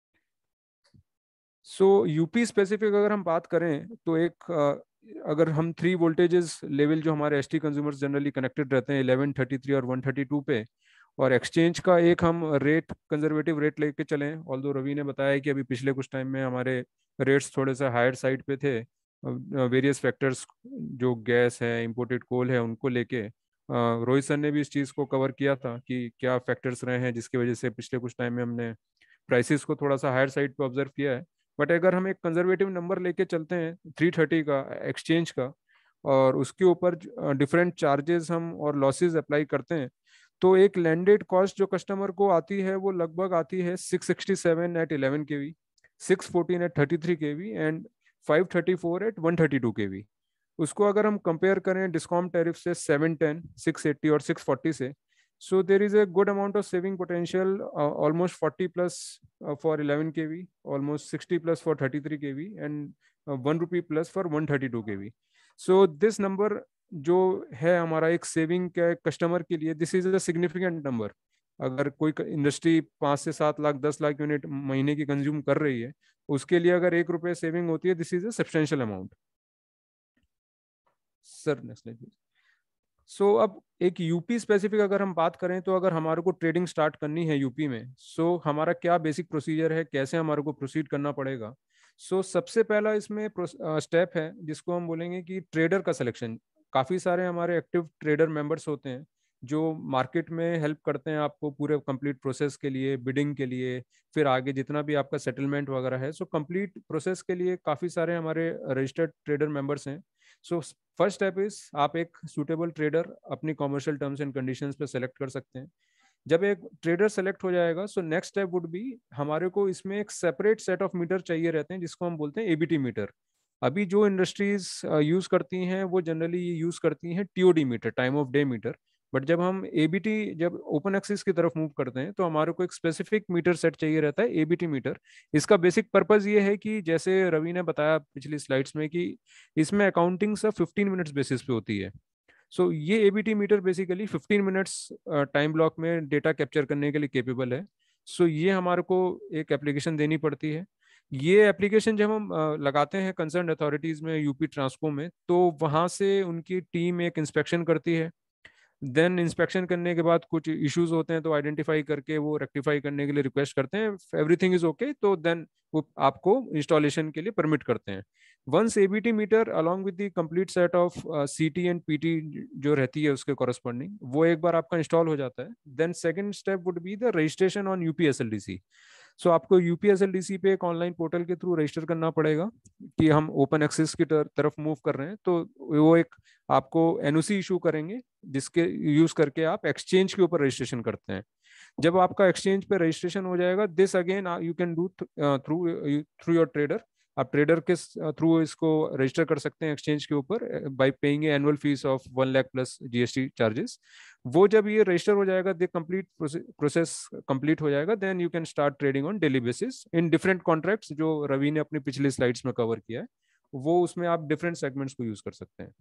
So UP specific अगर हम बात करें तो एक अगर हम 3 वोल्टेजेस लेवल जो हमारे एसटी कंज्यूमर्स जनरली कनेक्टेड रहते हैं 11, 33 और 132 पे, और एक्सचेंज का एक हम रेट कंजर्वेटिव रेट लेके चलें। ऑल्दो रवि ने बताया कि अभी पिछले कुछ टाइम में हमारे रेट्स थोड़े से हायर साइड पे थे वेरियस फैक्टर्स जो गैस है, इंपोर्टेड कोल है, उनको लेके। रोहित सर ने भी इस चीज़ को कवर किया था कि क्या फैक्टर्स रहे हैं जिसकी वजह से पिछले कुछ टाइम में हमने प्राइसेस को थोड़ा सा हायर साइड पे ऑब्जर्व किया है। बट अगर हम एक कंजर्वेटिव नंबर लेके चलते हैं 330 का एक्सचेंज का और उसके ऊपर डिफरेंट चार्जेस हम और लॉसेस अप्लाई करते हैं तो एक लैंडेड कॉस्ट जो कस्टमर को आती है वो लगभग आती है 667 at 11 kV, 614 at 33 kV and 534 at 132 kV। उसको अगर हम कंपेयर करें डिस्कॉम टैरिफ से 710, 680 और 640 से, so there is a good amount of saving potential, almost 40 plus for 11 kV, almost 60 plus for 33 kV and 1 rupee plus for 132 kV. So this number जो है हमारा एक सेविंग के कस्टमर के लिए this is a significant number. अगर कोई industry 5 से 7 लाख 10 लाख यूनिट महीने की कंज्यूम कर रही है उसके लिए अगर 1 रुपये सेविंग होती है this is a substantial amount. Sir next slide please. So अब एक यूपी स्पेसिफिक अगर हम बात करें तो अगर हमारे को ट्रेडिंग स्टार्ट करनी है यूपी में सो हमारा क्या बेसिक प्रोसीजर है, कैसे हमारे को प्रोसीड करना पड़ेगा। सो सबसे पहला इसमें स्टेप है जिसको हम बोलेंगे कि ट्रेडर का सिलेक्शन। काफ़ी सारे हमारे एक्टिव ट्रेडर मेंबर्स होते हैं जो मार्केट में हेल्प करते हैं आपको पूरे कंप्लीट प्रोसेस के लिए, बिडिंग के लिए, फिर आगे जितना भी आपका सेटलमेंट वगैरह है। सो कंप्लीट प्रोसेस के लिए काफ़ी सारे हमारे रजिस्टर्ड ट्रेडर मेंबर्स हैं। सो फर्स्ट स्टेप इज आप एक सूटेबल ट्रेडर अपनी कॉमर्शियल टर्म्स एंड कंडीशंस पे सेलेक्ट कर सकते हैं। जब एक ट्रेडर सेलेक्ट हो जाएगा, so next step would be हमारे को इसमें एक सेपरेट सेट ऑफ मीटर चाहिए रहते हैं जिसको हम बोलते हैं एबीटी मीटर। अभी जो इंडस्ट्रीज यूज करती हैं वो जनरली यूज करती हैं TOD meter, time of day meter. But जब हम एबीटी, जब ओपन एक्सिस की तरफ मूव करते हैं तो हमारे को एक स्पेसिफिक मीटर सेट चाहिए रहता है, एबीटी मीटर। इसका बेसिक पर्पज ये है कि जैसे रवि ने बताया पिछली स्लाइड्स में कि इसमें अकाउंटिंग सब 15 मिनट्स बेसिस पे होती है। सो ये ABT meter basically 15 minutes time block में डेटा कैप्चर करने के लिए केपेबल है। सो ये हमारे को एक एप्लीकेशन देनी पड़ती है। ये एप्लीकेशन जब हम लगाते हैं कंसर्न अथॉरिटीज में, यूपी ट्रांसको में, तो वहाँ से उनकी टीम एक इंस्पेक्शन करती है। देन इंस्पेक्शन करने के बाद कुछ इश्यूज होते हैं तो आइडेंटिफाई करके वो रेक्टिफाई करने के लिए रिक्वेस्ट करते हैं। एवरीथिंग इज ओके तो देन वो आपको इंस्टॉलेशन के लिए परमिट करते हैं। Once ABT meter along with the complete set of CT and PT जो रहती है उसके कॉरस्पॉन्डिंग, वो एक बार आपका इंस्टॉल हो जाता है, then second step would be the registration on UPSLDC. So आपको यूपीएसएलडीसी पे एक ऑनलाइन पोर्टल के थ्रू रजिस्टर करना पड़ेगा कि हम ओपन एक्सेस की तरफ मूव कर रहे हैं। तो वो एक आपको एनओसी इशू करेंगे जिसके यूज करके आप एक्सचेंज के ऊपर रजिस्ट्रेशन करते हैं। जब आपका एक्सचेंज पे रजिस्ट्रेशन हो जाएगा, this again you can do through your trader. आप ट्रेडर के थ्रू इसको रजिस्टर कर सकते हैं एक्सचेंज के ऊपर by paying annual fees of 1 lakh plus GST charges. वो जब ये रजिस्टर हो जाएगा, द कंप्लीट प्रोसेस कंप्लीट हो जाएगा, then you can start trading on daily basis in different contracts जो रवि ने अपनी पिछली स्लाइड्स में कवर किया है। वो उसमें आप डिफरेंट सेगमेंट्स को यूज कर सकते हैं।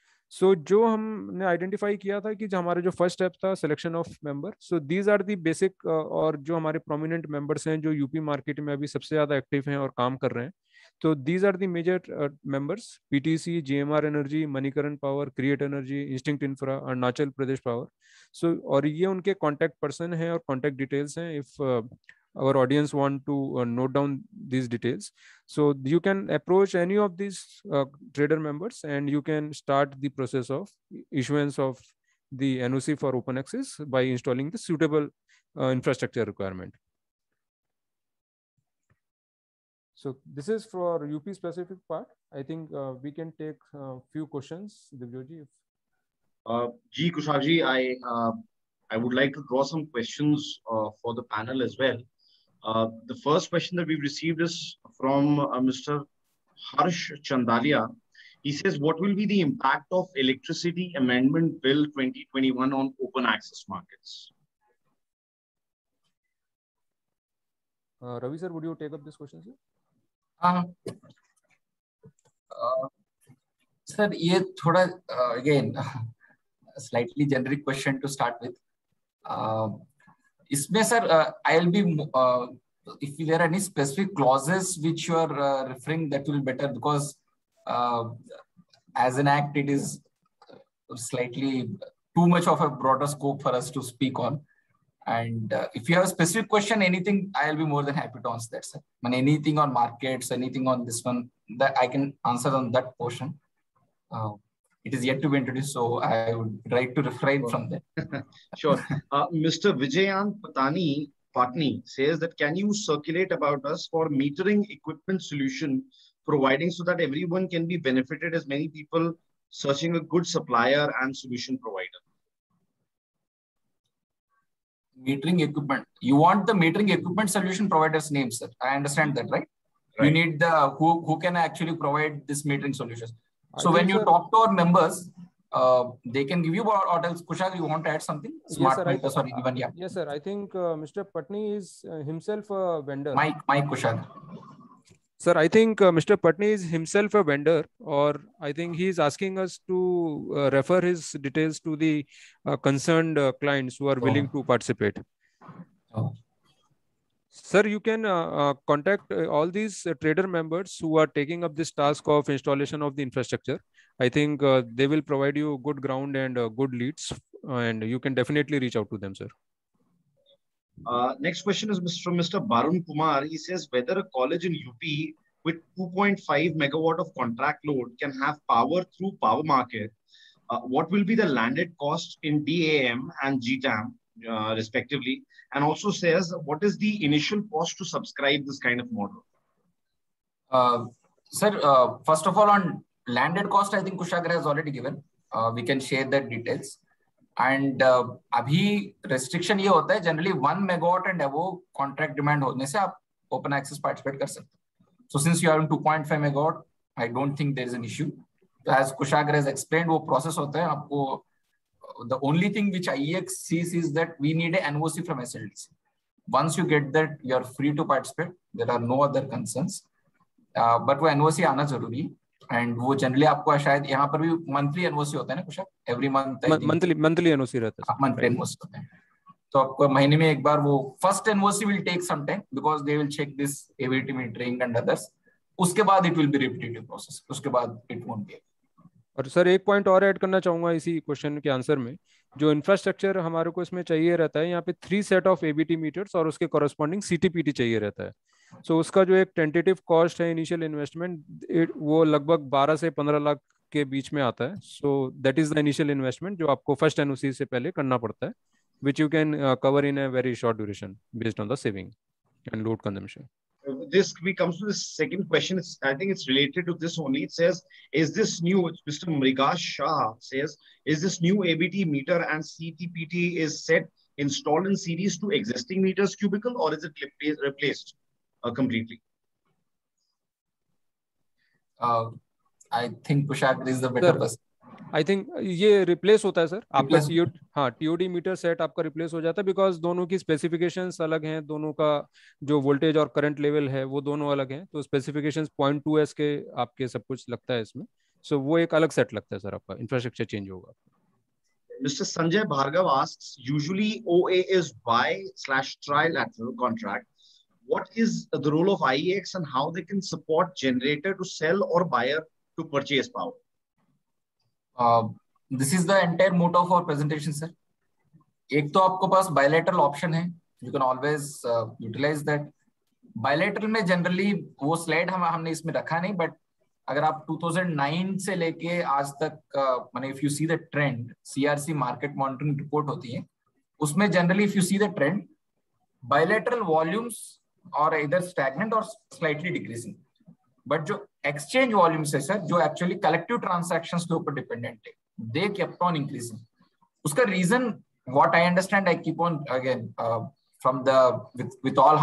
सो जो हमने आइडेंटिफाई किया था कि जो हमारा जो फर्स्ट स्टेप था selection of member, so these are the basic, और जो हमारे प्रोमिनेंट मेंबर्स हैं जो यूपी मार्केट में अभी सबसे ज्यादा एक्टिव हैं और काम कर रहे हैं, तो these are the major members: PTC, GMR energy, Manikaran power, create energy, instinct infra, Arunachal Pradesh power. So और ये उनके कॉन्टैक्ट पर्सन हैं और कॉन्टैक्ट डिटेल्स हैं if our audience want to note down these details. So you can approach any of these trader members and you can start the process of issuance of the NOC for open access by installing the suitable infrastructure requirement. So this is for UP specific part. I think we can take few questions. Divyoji, Ji Kushal ji, I would like to draw some questions for the panel as well. The first question that we've received is from Mr. Harsh Chandalia. He says, what will be the impact of Electricity Amendment Bill 2021 on open access markets? Ravi sir, would you take up this question, sir? Sir, ये थोड़ा again slightly generic question to start with. इसमें sir I'll be if there are any specific clauses which you are referring, that will be better, because as an act it is slightly too much of a broader scope for us to speak on. And if you have a specific question, anything, I'll be more than happy to answer that, sir. And anything on markets, anything on this one, that I can answer on that portion. It is yet to be introduced, so I would like to refrain from that. Sure. Mr. Vijayant Patni says that, can you circulate about us for metering equipment solution providing so that everyone can be benefited, as many people searching a good supplier and solution provider? Metering equipment. You want the metering equipment solution provider's name, sir. I understand that, right? You need the who can actually provide this metering solutions. So when you talk to our members, they can give you, or else, Kushal, you want to add something? Smart meter, sorry, even, yeah. Yes, sir. I think Mr. Patni is himself a vendor. Mike Kushal. Sir, I think Mr. Patni is himself a vendor, or I think he is asking us to refer his details to the concerned clients who are willing to participate. Sir, you can contact all these trader members who are taking up this task of installation of the infrastructure. I think they will provide you good ground and good leads, and you can definitely reach out to them, sir. Next question is from Mr. Barun Kumar. He says, whether a college in UP with 2.5 megawatt of contract load can have power through power market, what will be the landed cost in DAM and GTAM respectively? And also says, what is the initial cost to subscribe this kind of model? Sir, first of all, on landed cost, I think Kushagra has already given. We can share the details. And अभी restriction ये होता है generally 1 megawatt and above contract demand होने से आप open access participate कर सकते हो. So since you have 2.5 megawatt, I don't think there is an issue. As Kushagra has explained, वो प्रोसेस होता है. आपको the only thing which IEX sees is that we need a NOC from SLDC. Once you get that, you are free to participate. There are no other concerns. But वो NOC आना जरूरी. And वो generally आपको शायद यहाँ पर भी monthly NOC होता है ना कुछ, एवरी मंथ मंथली NOC रहता है. मंथली NOC होता है. तो आपको महीने में एक बार वो first NOC will take some time because they will check this AVT metering and others. उसके बाद it will be repetitive process. उसके बाद it won't be. और सर एक पॉइंट और ऐड करना चाहूंगा इसी क्वेश्चन के आंसर में. जो इंफ्रास्ट्रक्चर हमारे को इसमें चाहिए रहता है, यहाँ पे 3 सेट ऑफ ABT मीटर्स और उसके कॉरस्पॉन्डिंग CTPT चाहिए रहता है. सो उसका जो एक टेंटेटिव कॉस्ट है इनिशियल इन्वेस्टमेंट, वो लगभग 12 से 15 लाख के बीच में आता है. So that is the initial investment जो आपको फर्स्ट NOC से पहले करना पड़ता है, which you can cover in a very short duration based on the saving and load consumption. This we comes to the second question. I think it's related to this only. It says, is this new, Mr. Mrigash Shah says, is this new ABT meter and CTPT is set installed in series to existing meters cubicle, or is it replaced completely? I think Kushag is the better person. I think ये replace होता है sir आपका TOD meter set आपका replace हो जाता है, because दोनों की स्पेसिफिकेशंस अलग हैं. दोनों का जो वोल्टेज और करंट लेवल है वो दोनों अलग हैं. तो स्पेसिफिकेशंस 0.2S के आपके सब कुछ लगता है इसमें. सो वो एक अलग सेट लगता है सर, आपका इंफ्रास्ट्रक्चर चेंज होगा. Mr. Sanjay Bhargav asks, usually OA is buy/trilateral contract. What is the role of IEX and how they can support generator to sell or buyer to purchase power? This is the entire motto of our presentation, sir. एक तो आपको पास bilateral option है, you can always utilize that. Bilateral में generally वो slide हमने इसमें रखा नहीं, but अगर आप 2009 से लेके आज तक माने if you see the trend, CRC market monitoring report होती है, उसमें generally if you see the trend, bilateral volumes are either stagnant or slightly decreasing. But जो एक्सचेंज वॉल्यूम्स है सर, जो एक्चुअली कलेक्टिव ट्रांसैक्शंस के ऊपर डिपेंडेंट है, they kept on increasing. उसका reason what I understand, I keep on again from the with all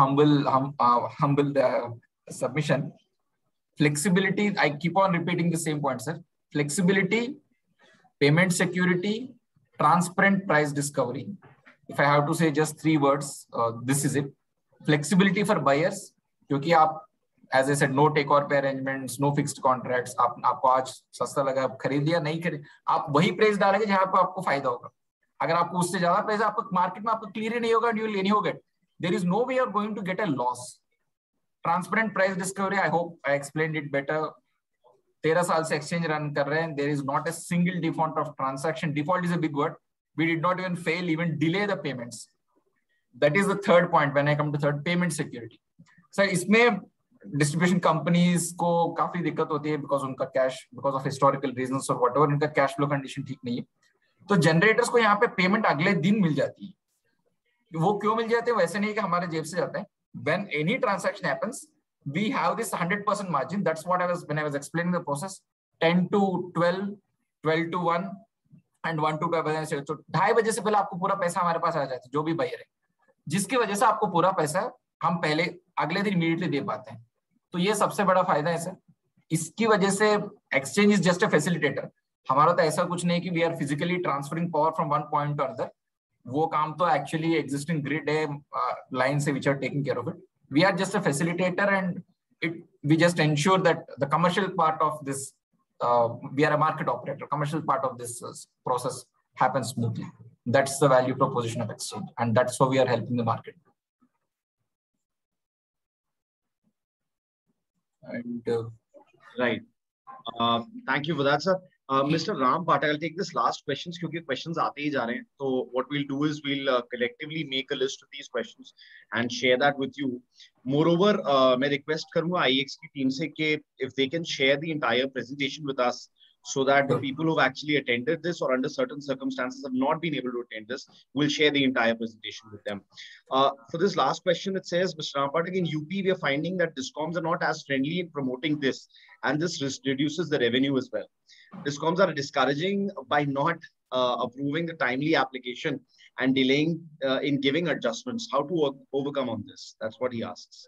humble submission, flexibility. I keep on repeating the same point, sir. Flexibility, payment security, transparent price discovery. If I have to say just 3 words, this is it. Flexibility for buyers, क्योंकि आप as I said, no take or pay arrangements, no fixed contracts. आपको आज सस्ता लगा, आप खरीद लिया, नहीं खरीद, आप वही प्राइस डालेंगे जहां पर आपको फायदा होगा. अगर आपको उससे ज्यादा प्राइस आपको मार्केट में आपको क्लियर ही नहीं होगा, you will anyhow get. There is no way you are going to get a loss. Transparent price discovery, I hope I explained it better. 13 साल से exchange run कर रहे हैं. There is not a single default of transaction. Default is a big word. We did not even fail, even delay the payments. That is the third point when I come to third, payment security. So इसमें distribution companies को काफी दिक्कत होती है because उनका cash, because of historical reasons और whatever, उनका cash flow condition ठीक नहीं है. तो जनरेटर्स को यहाँ पे पेमेंट अगले दिन मिल जाती है. वो क्यों मिल जाते हैं? वैसे नहीं कि हमारे जेब से जाता है. When any transaction happens, we have this 100% margin. That's what I was explaining the process. 10 to 12, 12 to 1 and 1 to 12. तो 2:30 बजे से पहले आपको पूरा पैसा हमारे पास आ जाता है, जो भी बायर है, जिसकी वजह से आपको पूरा पैसा हम पहले अगले दिन इमीडिएटली दे पाते हैं. तो ये सबसे बड़ा फायदा है सर. इसकी वजह से exchange is just a facilitator. हमारा तो ऐसा कुछ नहीं कि we are physically transferring power from one point to another. वो काम तो एक्चुअली एग्जिस्टिंग ग्रिड है, लाइन से which are taking care of it. We are just a facilitator and it we just ensure that the commercial part of this, we are a market operator, commercial part of this process happens smoothly. That's the value proposition of exchange, and that's how we are helping the market. And right, thank you for that, sir. Mr. Ram Patel, I'll take this last questions क्योंकि questions आते ही जा रहे हैं. So what we'll do is we'll collectively make a list of these questions and share that with you. Moreover, मैं request करूँगा IEX की team से कि if they can share the entire presentation with us, so that the people who've actually attended this or under certain circumstances have not been able to attend this, we'll share the entire presentation with them. For this last question, it says, Mr. Rampatak, in UP, we are finding that DISCOMs are not as friendly in promoting this, and this reduces the revenue as well. DISCOMs are discouraging by not approving the timely application and delaying in giving adjustments. How to overcome on this? That's what he asks.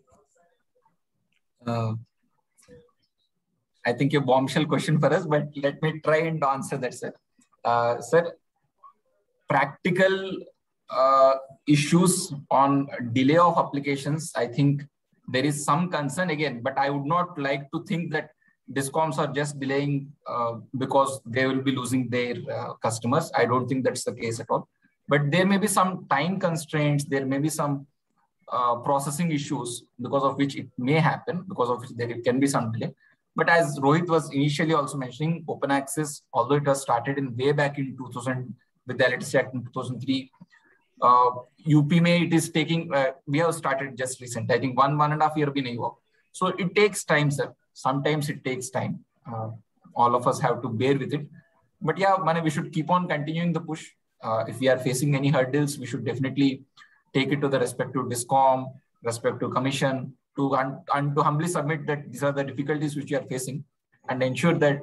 I think a bombshell question for us, but let me try and answer that, sir. Sir, practical issues on delay of applications, I think there is some concern again, but I would not like to think that DISCOMs are just delaying because they will be losing their customers. I don't think that's the case at all. But there may be some time constraints, there may be some processing issues because of which it may happen, because of which there can be some delay. But as Rohit was initially also mentioning, open access, although it was started in way back in 2000 with the Electricity Act in 2003, UP May it is taking, we have started just recent, I think 1.5 year bhi nahi hua. So it takes time, sir. Sometimes it takes time. All of us have to bear with it. But yeah, we should keep on continuing the push. If we are facing any hurdles, we should definitely take it to the respective DISCOM, respective commission, to humbly submit that these are the difficulties which we are facing and ensure that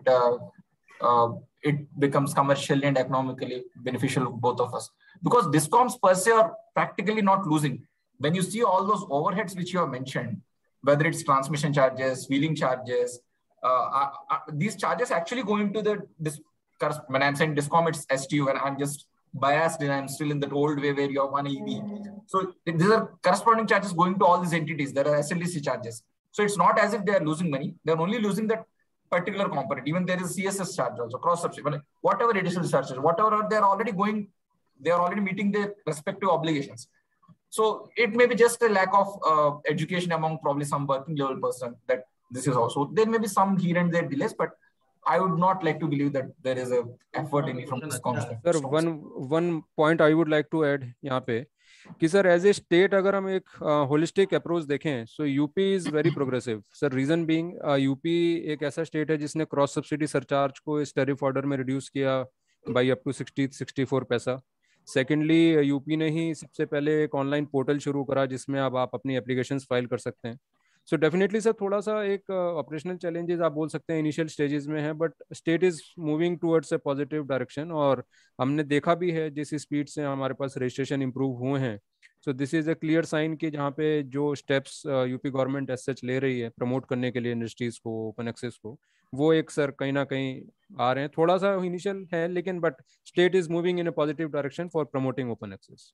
it becomes commercially and economically beneficial to both of us. Because DISCOMs per se are practically not losing. When you see all those overheads which you have mentioned, whether it's transmission charges, wheeling charges, these charges actually go into the, when I'm saying DISCOM, it's STU, and I'm just biased and I'm still in that old way where you have one EB. So these are corresponding charges going to all these entities. There are SLDC charges. So it's not as if they are losing money. They're only losing that particular component. Even there is CSS charge also, cross subsidy, whatever additional charges, whatever they're already going, they are already meeting their respective obligations. So it may be just a lack of education among probably some working level person that this is also, there may be some here and there delays, but I would not like to believe that there is a effort in from this concept. Sir, one point I would like to add यहाँ पे कि sir as a state अगर हम एक holistic approach देखें so UP is very progressive sir. Reason being UP एक ऐसा state है जिसने क्रॉस सब्सिडी सरचार्ज को इस टैरिफ ऑर्डर में रिड्यूस किया बाई अप टू 64 पैसा. सेकेंडली यूपी ने ही सबसे पहले एक ऑनलाइन पोर्टल शुरू करा जिसमें अब आप अपनी एप्लीकेशंस फाइल कर सकते हैं. सो डेफिनेटली सर थोड़ा सा एक ऑपरेशनल चैलेंजेस आप बोल सकते हैं इनिशियल स्टेजेस में है, but state is moving towards a positive direction और हमने देखा भी है जिस स्पीड से हमारे पास रजिस्ट्रेशन इंप्रूव हुए हैं. So this is a clear sign कि जहाँ पे जो steps UP government as such ले रही है प्रमोट करने के लिए इंडस्ट्रीज को, ओपन एक्सेस को, वो एक सर कहीं ना कहीं आ रहे हैं. थोड़ा सा इनिशियल है लेकिन but state is moving in a positive direction for promoting open access.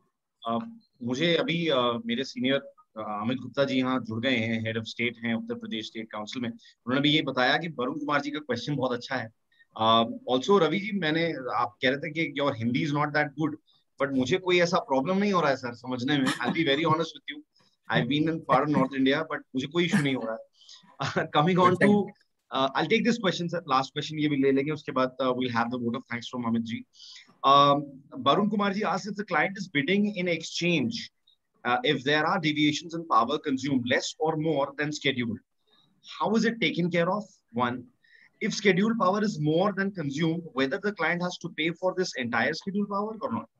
मुझे अभी मेरे सीनियर अमित गुप्ता जी यहाँ जुड़ गए हैं, हेड ऑफ स्टेट हैं उत्तर प्रदेश स्टेट काउंसिल में. उन्होंने भी ये बताया कि वरुण कुमार जी का क्वेश्चन बहुत अच्छा है. ऑल्सो रवि जी, आप कह रहे थे कि your Hindi is not that good, but मुझे कोई ऐसा प्रॉब्लम नहीं हो रहा है सर समझने में. I be very honest with you, I been in part of north India, but मुझे कोई इशू नहीं हो रहा है. Coming on to I'll take this question, sir. Last question ये भी ले लेंगे, उसके बाद we'll have the vote of thanks from Amit ji. Varun Kumar ji asks if the client is bidding in exchange, if there are deviations in power consumed less or more than scheduled, how is it taken care of? One, if scheduled power is more than consumed, whether the client has to pay for this entire scheduled power or not?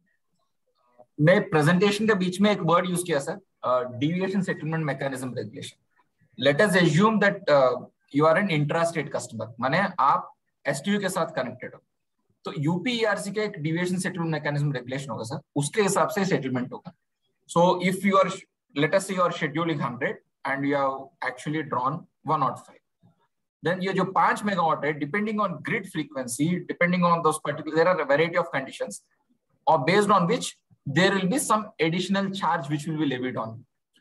मैं presentation के बीच में एक word use किया sir, deviation settlement mechanism regulation. Let us assume that you are an intrastate customer, माने आप STU के साथ connected हो, तो UPERC का एक deviation settlement mechanism regulation होगा सर, उसके हिसाब से settlement होगा. So if you are, let us say you are scheduling 100 and you have actually drawn 105, then ये जो 5 megawatt है, depending on grid frequency, depending on those particular, there are a variety of conditions, or based on which there will be some additional charge which will be levied on.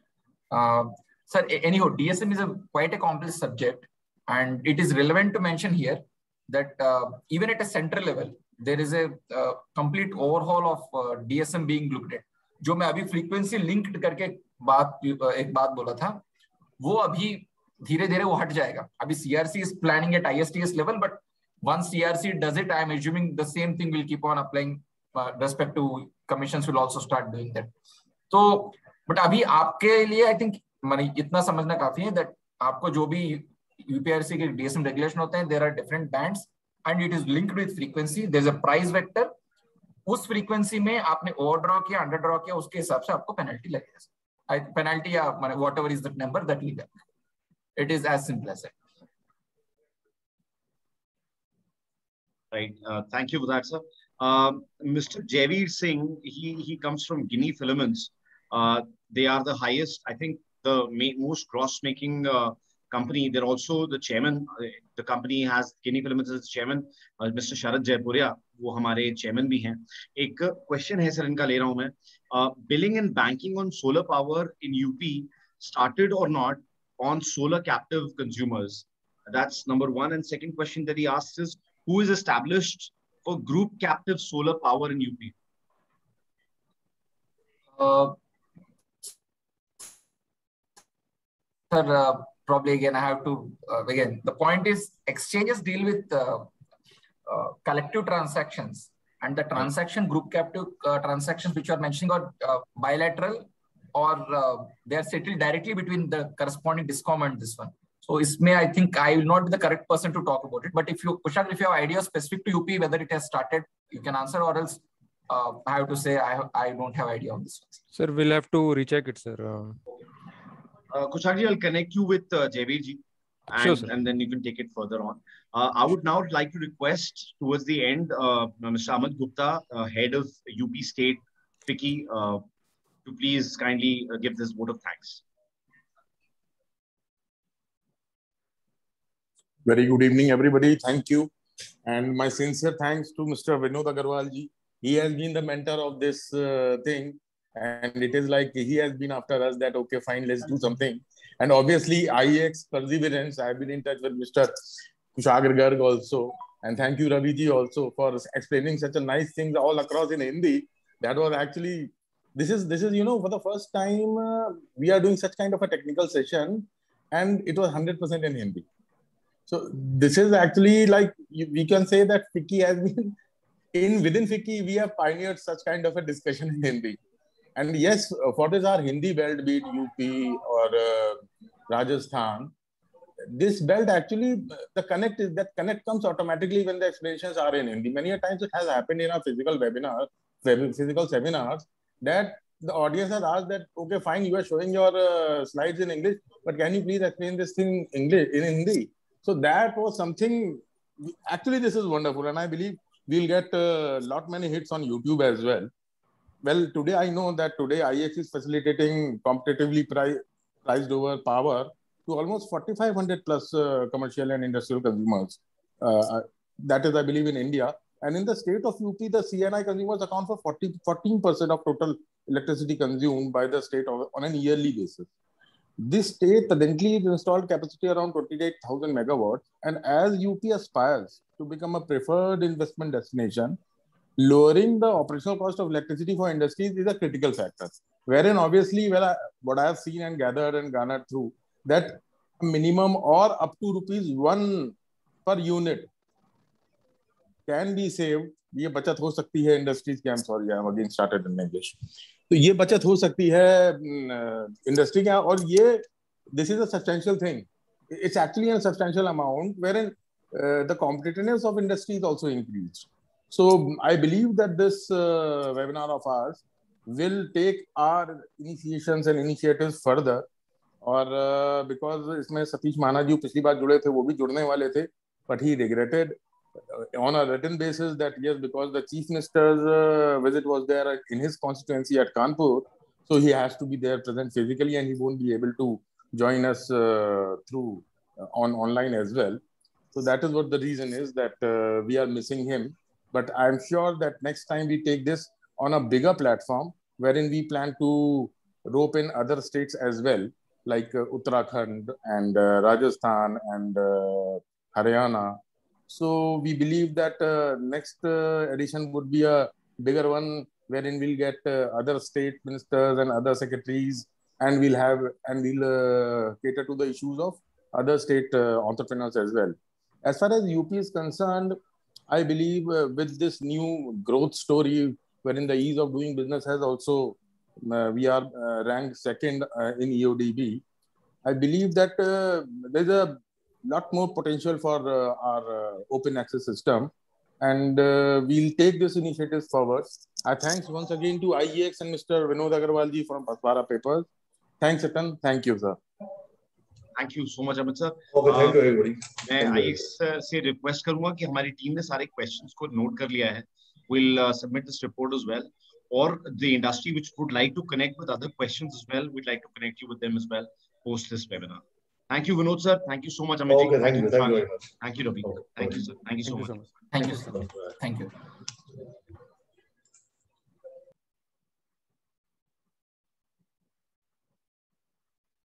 Sir, anyhow, DSM is quite a complex subject, and it is relevant to mention here that even at a central level, there is a complete overhaul of DSM being looked at. जो मैं अभी frequency linked करके एक बात बोला था, वो अभी धीरे-धीरे वो हट जाएगा. अभी CRC is planning at ISTS level, but once CRC does it, I am assuming the same thing will keep on applying. Respective commissions will also start doing that. तो but अभी आपके लिए I think इतना समझना काफी है that आपको जो भी UPRC के DSM रेगुलेशन होते हैं, there are different bands and it is linked with frequency. There is a price vector. उस frequency में आपने overdraw किया, underdraw किया, उसके हिसाब से आपको penalty लगेगा. Penalty या whatever is the number that will get. It is as simple as that. Right. Thank you for that, sir. Mr. Javeer Singh, he comes from Guinea Filaments. They are the highest, I think, the most gross-making company. They're also the chairman. The company has Guinea Filaments as chairman. Mr. Sharad Jaipuria, वो हमारे chairman भी हैं. एक question है sir इनका ले रहा हूँ मैं. Billing and banking on solar power in UP started or not on solar captive consumers? That's number one. And second question that he asks is, who is established for group captive solar power in UP? Sir, probably again I have to again, the point is exchanges deal with collective transactions, and the transaction group captive transactions which you are mentioning are bilateral, or they are settled directly between the corresponding DISCOM and this one. So isme I think I will not be the correct person to talk about it. But if you, Kushal, if you have ideas specific to UP, whether it has started, you can answer, or else I have to say I don't have idea on this one. Sir, we'll have to recheck it, sir. Kushal ji, I'll connect you with Javeer ji, and, sure, sir. And then you can take it further on. I would now like to request towards the end, Mr. Amit Gupta, head of UP State FICCI, to please kindly give this vote of thanks. Very good evening, everybody. Thank you. And my sincere thanks to Mr. Vinod Agarwal ji. He has been the mentor of this thing. And it is like he has been after us that, okay, fine, let's do something. And obviously, IEX perseverance, I've been in touch with Mr. Kushagar Garg also. And thank you, Ravi ji, also for explaining such a nice things all across in Hindi. That was actually, this is you know, for the first time, we are doing such kind of a technical session. And it was 100% in Hindi. So this is actually like, we can say that FICCI has been, within FICCI, we have pioneered such kind of a discussion in Hindi. And yes, what is our Hindi belt, be it UP or Rajasthan, this belt actually, the connect is, that connect comes automatically when the explanations are in Hindi. Many a times it has happened in our physical seminars, that the audience has asked that, okay, fine, you are showing your slides in English, but can you please explain this thing in Hindi? So that was something, actually this is wonderful, and I believe we'll get a lot many hits on YouTube as well. Well, today I know that today IEX is facilitating competitively priced over power to almost 4,500 plus commercial and industrial consumers. That is, I believe, in India. And in the state of UP, the CNI consumers account for 14% of total electricity consumed by the state on a yearly basis. This state presently installed capacity around 28,000 megawatts. And as UP aspires to become a preferred investment destination, lowering the operational cost of electricity for industries is a critical factor. Wherein obviously, what I have seen and gathered and garnered through, that minimum or up to ₹1 per unit can be saved. ये बचत हो सकती है industries के, I'm again started in English. तो ये बचत हो सकती है इंडस्ट्री के, और ये this is a substantial thing. It's actually a substantial amount wherein the competitiveness of industry is also increased. So I believe that this webinar of ours will take our initiations and initiatives further. और because इसमें सतीश माना जी पिछली बार जुड़े थे, वो भी जुड़ने वाले थे, but he regretted on a written basis that yes, because the chief minister's visit was there in his constituency at Kanpur, so he has to be there present physically, and he won't be able to join us through on online as well. So that is what the reason is, that we are missing him. But I'm sure that next time we take this on a bigger platform, wherein we plan to rope in other states as well, like Uttarakhand and Rajasthan and Haryana. So we believe that next edition would be a bigger one, wherein we'll get other state ministers and other secretaries, and we'll cater to the issues of other state entrepreneurs as well. As far as UP is concerned, I believe with this new growth story, wherein the ease of doing business has also, we are ranked second in EODB. I believe that there's a lot more potential for our open access system, and we'll take this initiative forward. I thanks once again to IEX and Mr. Vinod Agarwal ji from Paswara Papers. Thanks, Atan. Thank you, sir. Thank you so much Amit sir. Okay, thank you everybody. मैं आईएक्स से request करूंगा कि हमारी team ने सारे questions को note कर लिया है. We'll submit this report as well. Or the industry which would like to connect with other questions as well, we'd like to connect you with them as well post this webinar. Thank you, Vinod sir. Thank you so much, Amit. Okay, thank you very much. Thank you, Ravi. Thank you, sir. Thank you so much. Thank you, sir. Thank you.